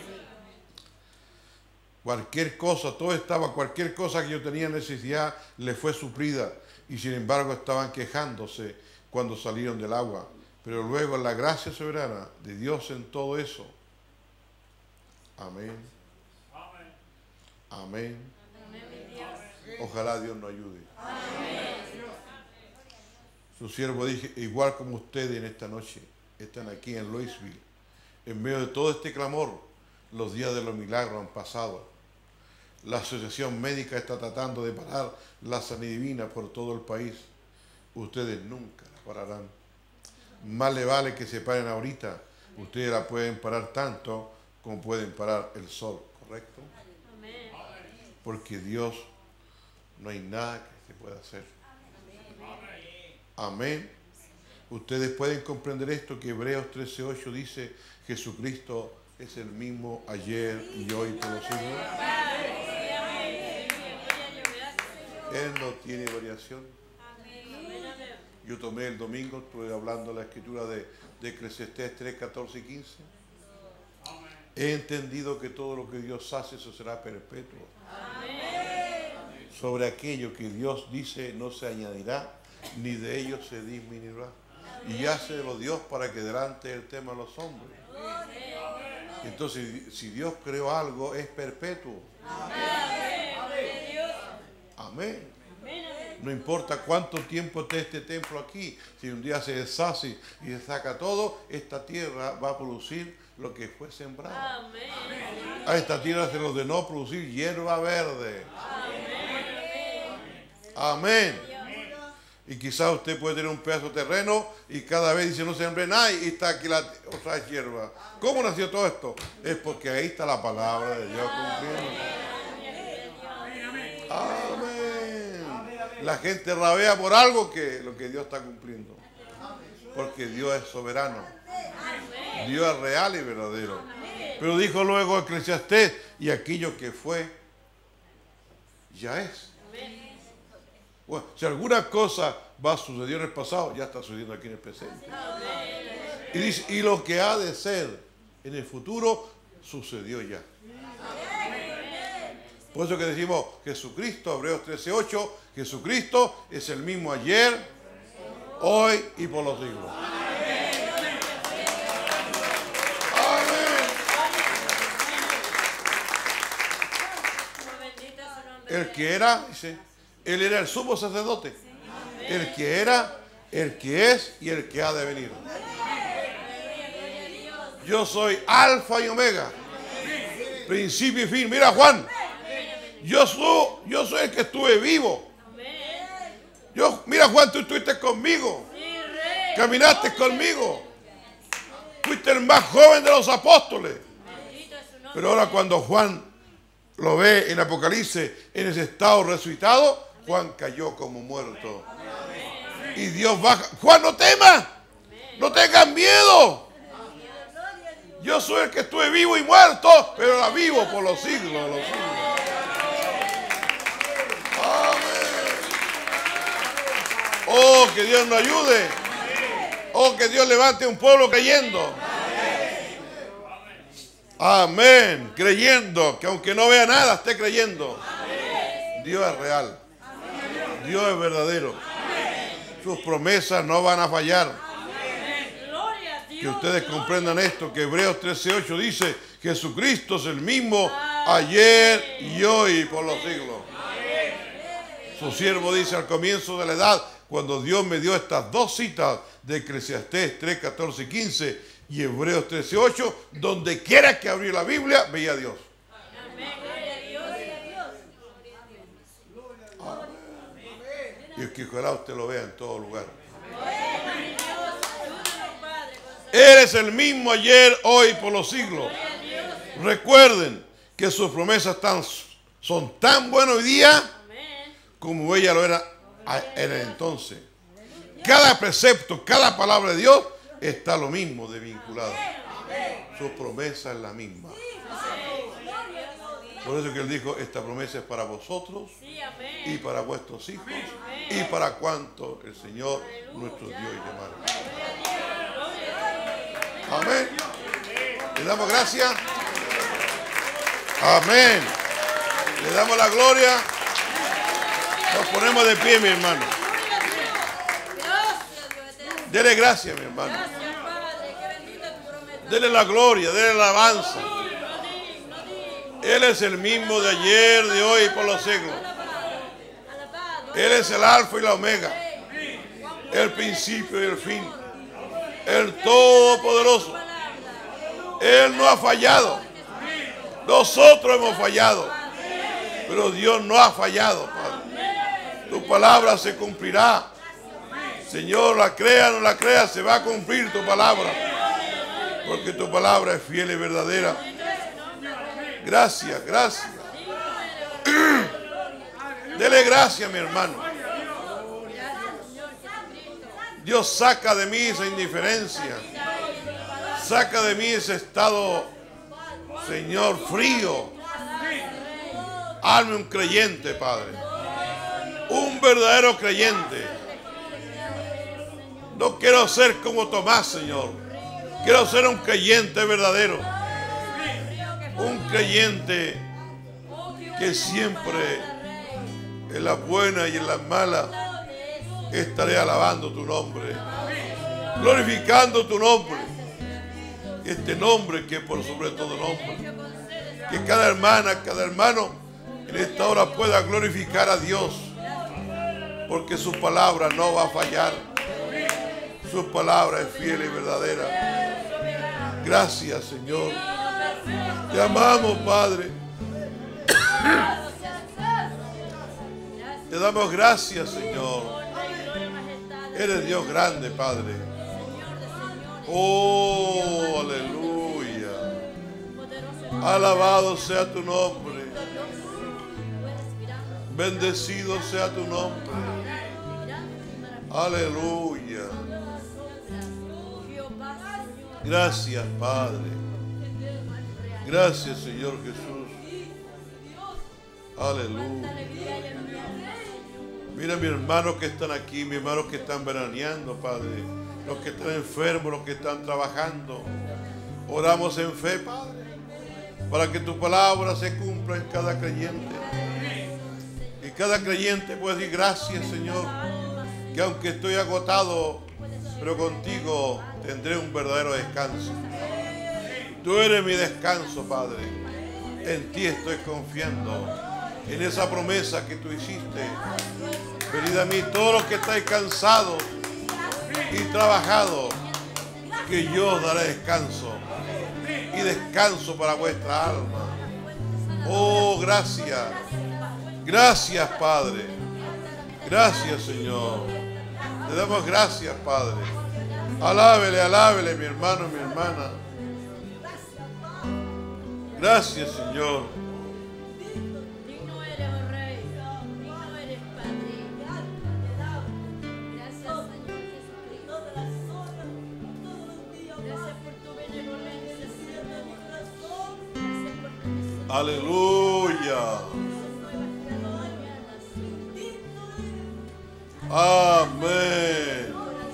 Cualquier cosa, todo estaba, cualquier cosa que yo tenía necesidad le fue suplida. Y sin embargo estaban quejándose cuando salieron del agua. Pero luego la gracia soberana de Dios en todo eso. Amén. Amén. Ojalá Dios nos ayude. Su siervo dije, igual como ustedes en esta noche, están aquí en Louisville. En medio de todo este clamor, los días de los milagros han pasado. La asociación médica está tratando de parar la sanidad divina por todo el país. Ustedes nunca la pararán. Más le vale que se paren ahorita. Ustedes la pueden parar tanto como pueden parar el sol, ¿correcto? Amén. Porque Dios no hay nada que se pueda hacer. Amén. Ustedes pueden comprender esto, que Hebreos trece ocho dice, Jesucristo es el mismo ayer y hoy por los siglos. Él no tiene variación. Yo tomé el domingo, estuve hablando de la escritura de, de Eclesiastés tres, catorce y quince. He entendido que todo lo que Dios hace, eso será perpetuo. Sobre aquello que Dios dice no se añadirá, ni de ello se disminuirá. Y hácelo Dios para que delante del tema a los hombres. Entonces, si Dios creó algo, es perpetuo. Amén. No importa cuánto tiempo esté este templo aquí, si un día se deshace y se saca todo, esta tierra va a producir lo que fue sembrado. A esta tierra se le ordenó producir hierba verde. Amén. Y quizás usted puede tener un pedazo de terreno y cada vez dice no sembré nada y está aquí la otra hierba. ¿Cómo nació todo esto? Es porque ahí está la palabra de Dios cumpliendo. Amén. La gente rabea por algo que lo que Dios está cumpliendo. Porque Dios es soberano. Dios es real y verdadero. Pero dijo luego Eclesiastés, y aquello que fue, ya es. Bueno, si alguna cosa va a suceder en el pasado, ya está sucediendo aquí en el presente. Y dice, y lo que ha de ser en el futuro, sucedió ya. Por eso que decimos, Jesucristo, Hebreos trece ocho, Jesucristo es el mismo ayer, hoy y por los siglos. El que era, dice, él era el sumo sacerdote. El que era, el que es y el que ha de venir. Yo soy alfa y omega, principio y fin. Mira, Juan, yo soy, yo soy el que estuve vivo. Yo, mira, Juan, tú estuviste conmigo, caminaste conmigo, fuiste el más joven de los apóstoles. Pero ahora cuando Juan lo ve en Apocalipsis en ese estado resucitado, Juan cayó como muerto. Y Dios baja. Juan, no temas, no tengas miedo. Yo soy el que estuve vivo y muerto, pero ahora vivo por los siglos de los siglos. Amén. Oh, que Dios nos ayude. Oh, que Dios levante un pueblo creyendo. Amén. Creyendo, que aunque no vea nada, esté creyendo. Dios es real. Dios es verdadero. Sus promesas no van a fallar. Que ustedes comprendan esto, que Hebreos trece ocho dice, Jesucristo es el mismo ayer y hoy por los siglos. Su siervo dice al comienzo de la edad, cuando Dios me dio estas dos citas de Eclesiastés tres, catorce y quince y Hebreos trece ocho, donde quiera que abrió la Biblia, veía a Dios. Y es que ojalá usted lo vea en todo lugar. Él es el mismo ayer, hoy, por los siglos. Recuerden que sus promesas tan, son tan buenas hoy día como ella lo era en el entonces. Cada precepto, cada palabra de Dios está lo mismo de vinculado. Su promesa es la misma. Por eso que él dijo, esta promesa es para vosotros y para vuestros hijos y para cuanto el Señor nuestro Dios llamare. Amén. Le damos gracias. Amén. Le damos la gloria. Nos ponemos de pie, mi hermano. Dele gracias, mi hermano. Dele la gloria, dele la alabanza. Él es el mismo de ayer, de hoy y por los siglos. Él es el alfa y la omega, el principio y el fin, el todopoderoso. Él no ha fallado. Nosotros hemos fallado, pero Dios no ha fallado, Padre. Tu palabra se cumplirá. Señor, la crea o no la crea, se va a cumplir tu palabra, porque tu palabra es fiel y verdadera. Gracias, gracias. Dele gracias, mi hermano. Dios, saca de mí esa indiferencia. Saca de mí ese estado, Señor, frío. Hazme un creyente, Padre. Un verdadero creyente. No quiero ser como Tomás, Señor. Quiero ser un creyente verdadero. Un creyente que siempre en las buenas y en las malas estaré alabando tu nombre, glorificando tu nombre, este nombre que es por sobre todo nombre. Que cada hermana, cada hermano en esta hora pueda glorificar a Dios, porque su palabra no va a fallar. Su palabra es fiel y verdadera. Gracias, Señor. Te amamos, Padre. Te damos gracias, Señor. Eres Dios grande, Padre. Oh, aleluya. Alabado sea tu nombre. Bendecido sea tu nombre. Aleluya. Gracias, Padre. Gracias, Señor Jesús. Aleluya. Mira mis hermanos que están aquí, mis hermanos que están veraneando, Padre. Los que están enfermos, los que están trabajando. Oramos en fe, Padre, para que tu palabra se cumpla en cada creyente. Y cada creyente puede decir gracias, Señor, que aunque estoy agotado, pero contigo tendré un verdadero descanso. Tú eres mi descanso, Padre. En ti estoy confiando. En esa promesa que tú hiciste. Venid a mí todos los que estáis cansados y trabajados, que yo os daré descanso. Y descanso para vuestra alma. Oh, gracias. Gracias, Padre. Gracias, Señor. Te damos gracias, Padre. Alábele, alábele, mi hermano, mi hermana. Gracias, Señor. Digno eres, oh Rey. Digno eres, Padre. Gracias, Señor Jesucristo. Gracias por tu benevolencia, Señor. Gracias por tu misericordia. Aleluya. Amén.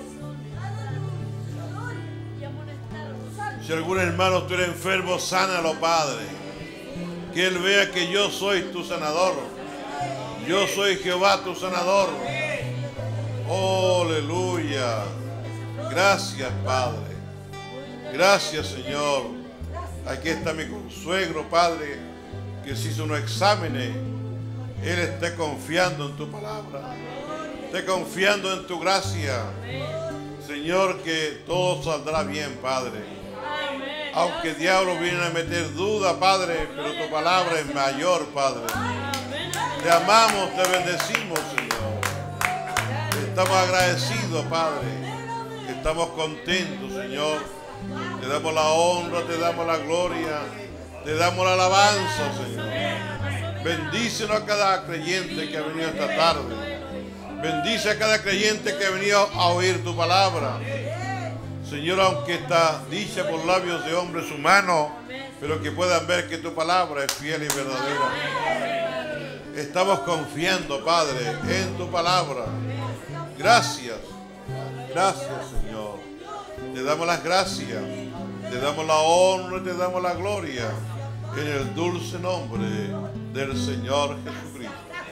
Si algún hermano tú eres enfermo, sánalo, Padre. Que él vea que yo soy tu sanador. Yo soy Jehová tu sanador. Oh, aleluya. Gracias, Padre. Gracias, Señor. Aquí está mi consuegro, Padre, que se hizo unos exámenes. Él está confiando en tu palabra. Está confiando en tu gracia. Señor, que todo saldrá bien, Padre. Aunque el diablo viene a meter duda, Padre, pero tu palabra es mayor, Padre. Te amamos, te bendecimos, Señor. Estamos agradecidos, Padre. Estamos contentos, Señor. Te damos la honra, te damos la gloria, te damos la alabanza, Señor. Bendícenos a cada creyente que ha venido esta tarde. Bendice a cada creyente que ha venido a oír tu palabra. Señor, aunque está dicha por labios de hombres humanos, pero que puedan ver que tu palabra es fiel y verdadera. Estamos confiando, Padre, en tu palabra. Gracias. Gracias, Señor. Te damos las gracias. Te damos la honra y te damos la gloria. En el dulce nombre del Señor Jesucristo.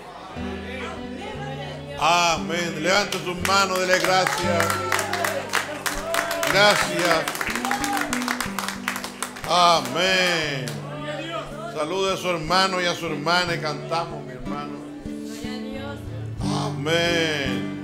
Amén. Levanta sus manos, dele gracias. Gracias. Amén. Salude a su hermano y a su hermana y cantamos, mi hermano. Amén.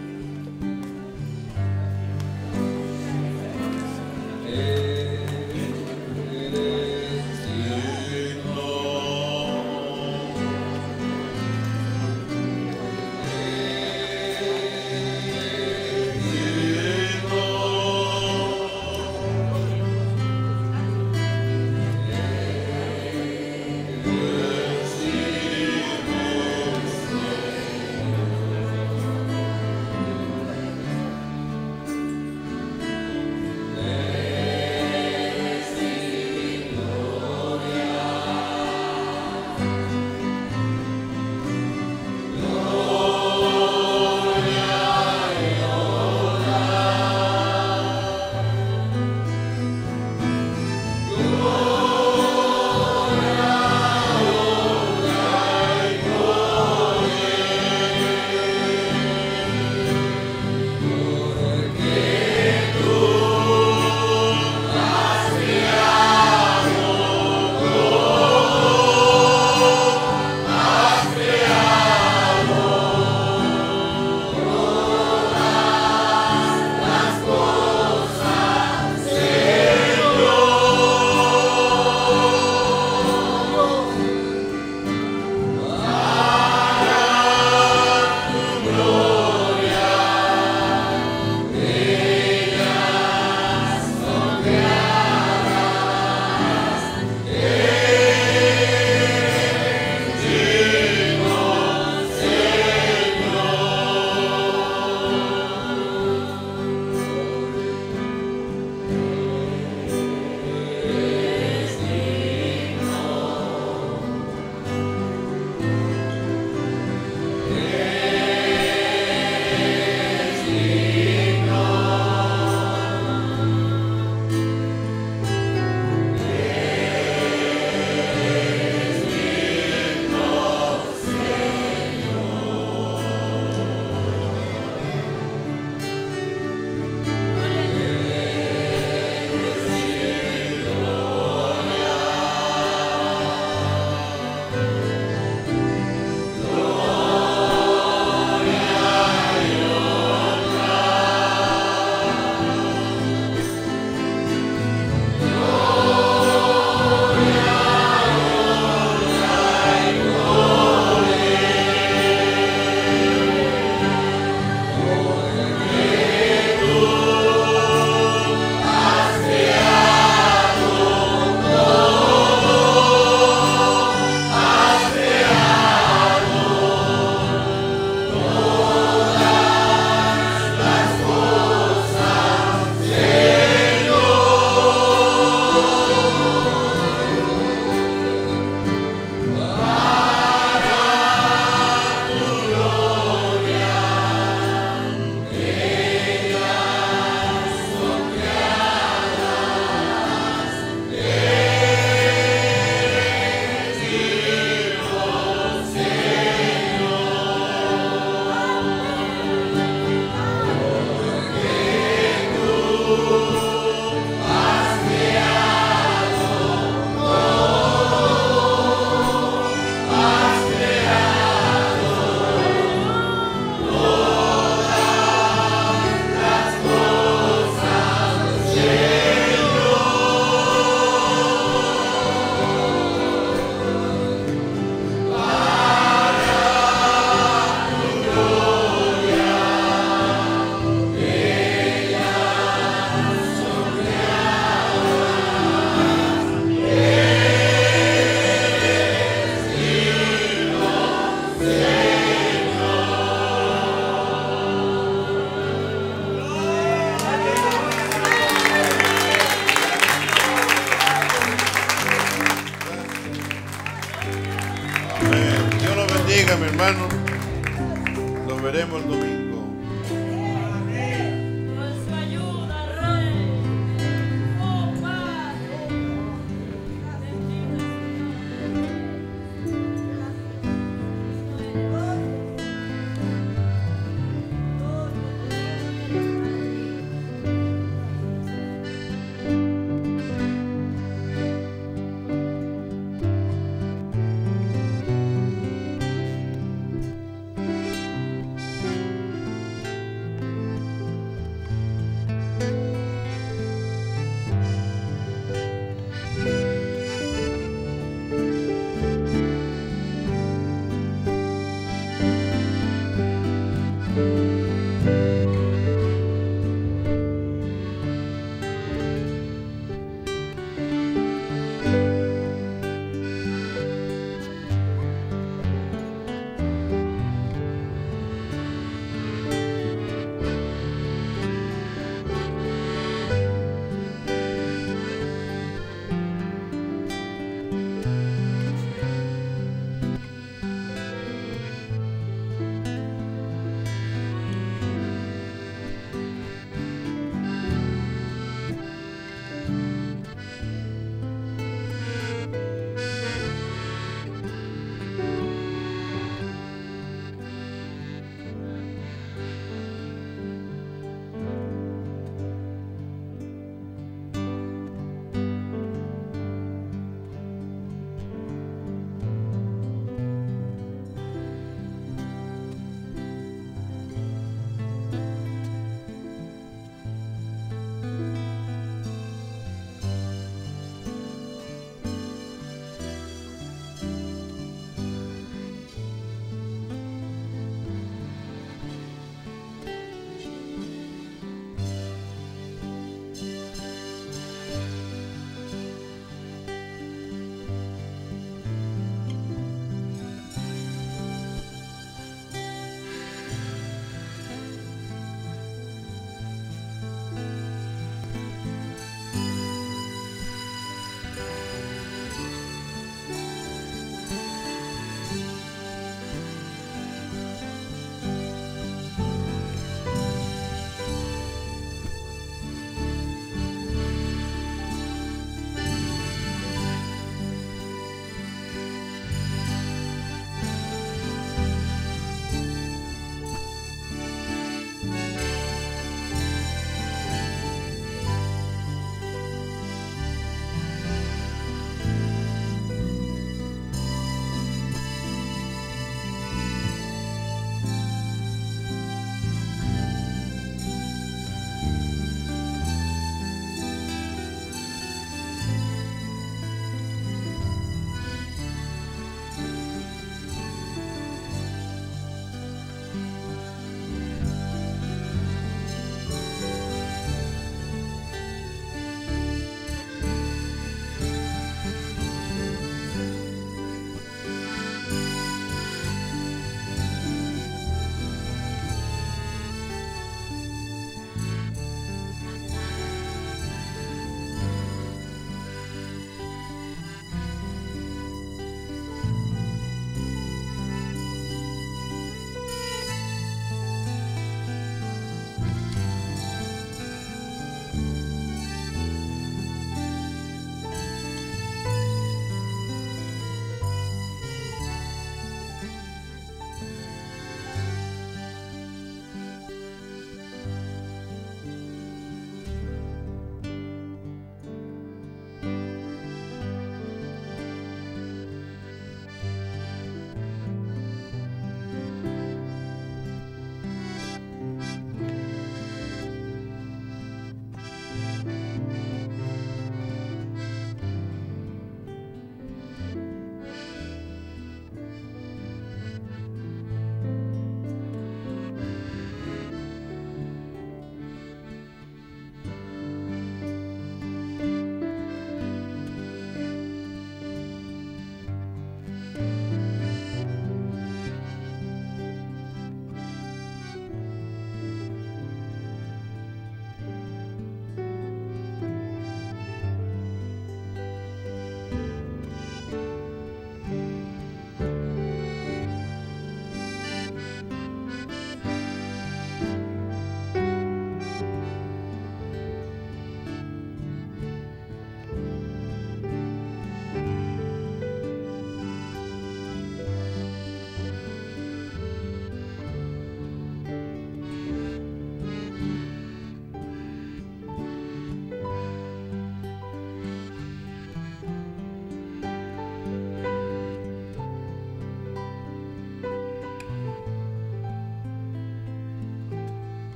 hermanos. Nos veremos el domingo.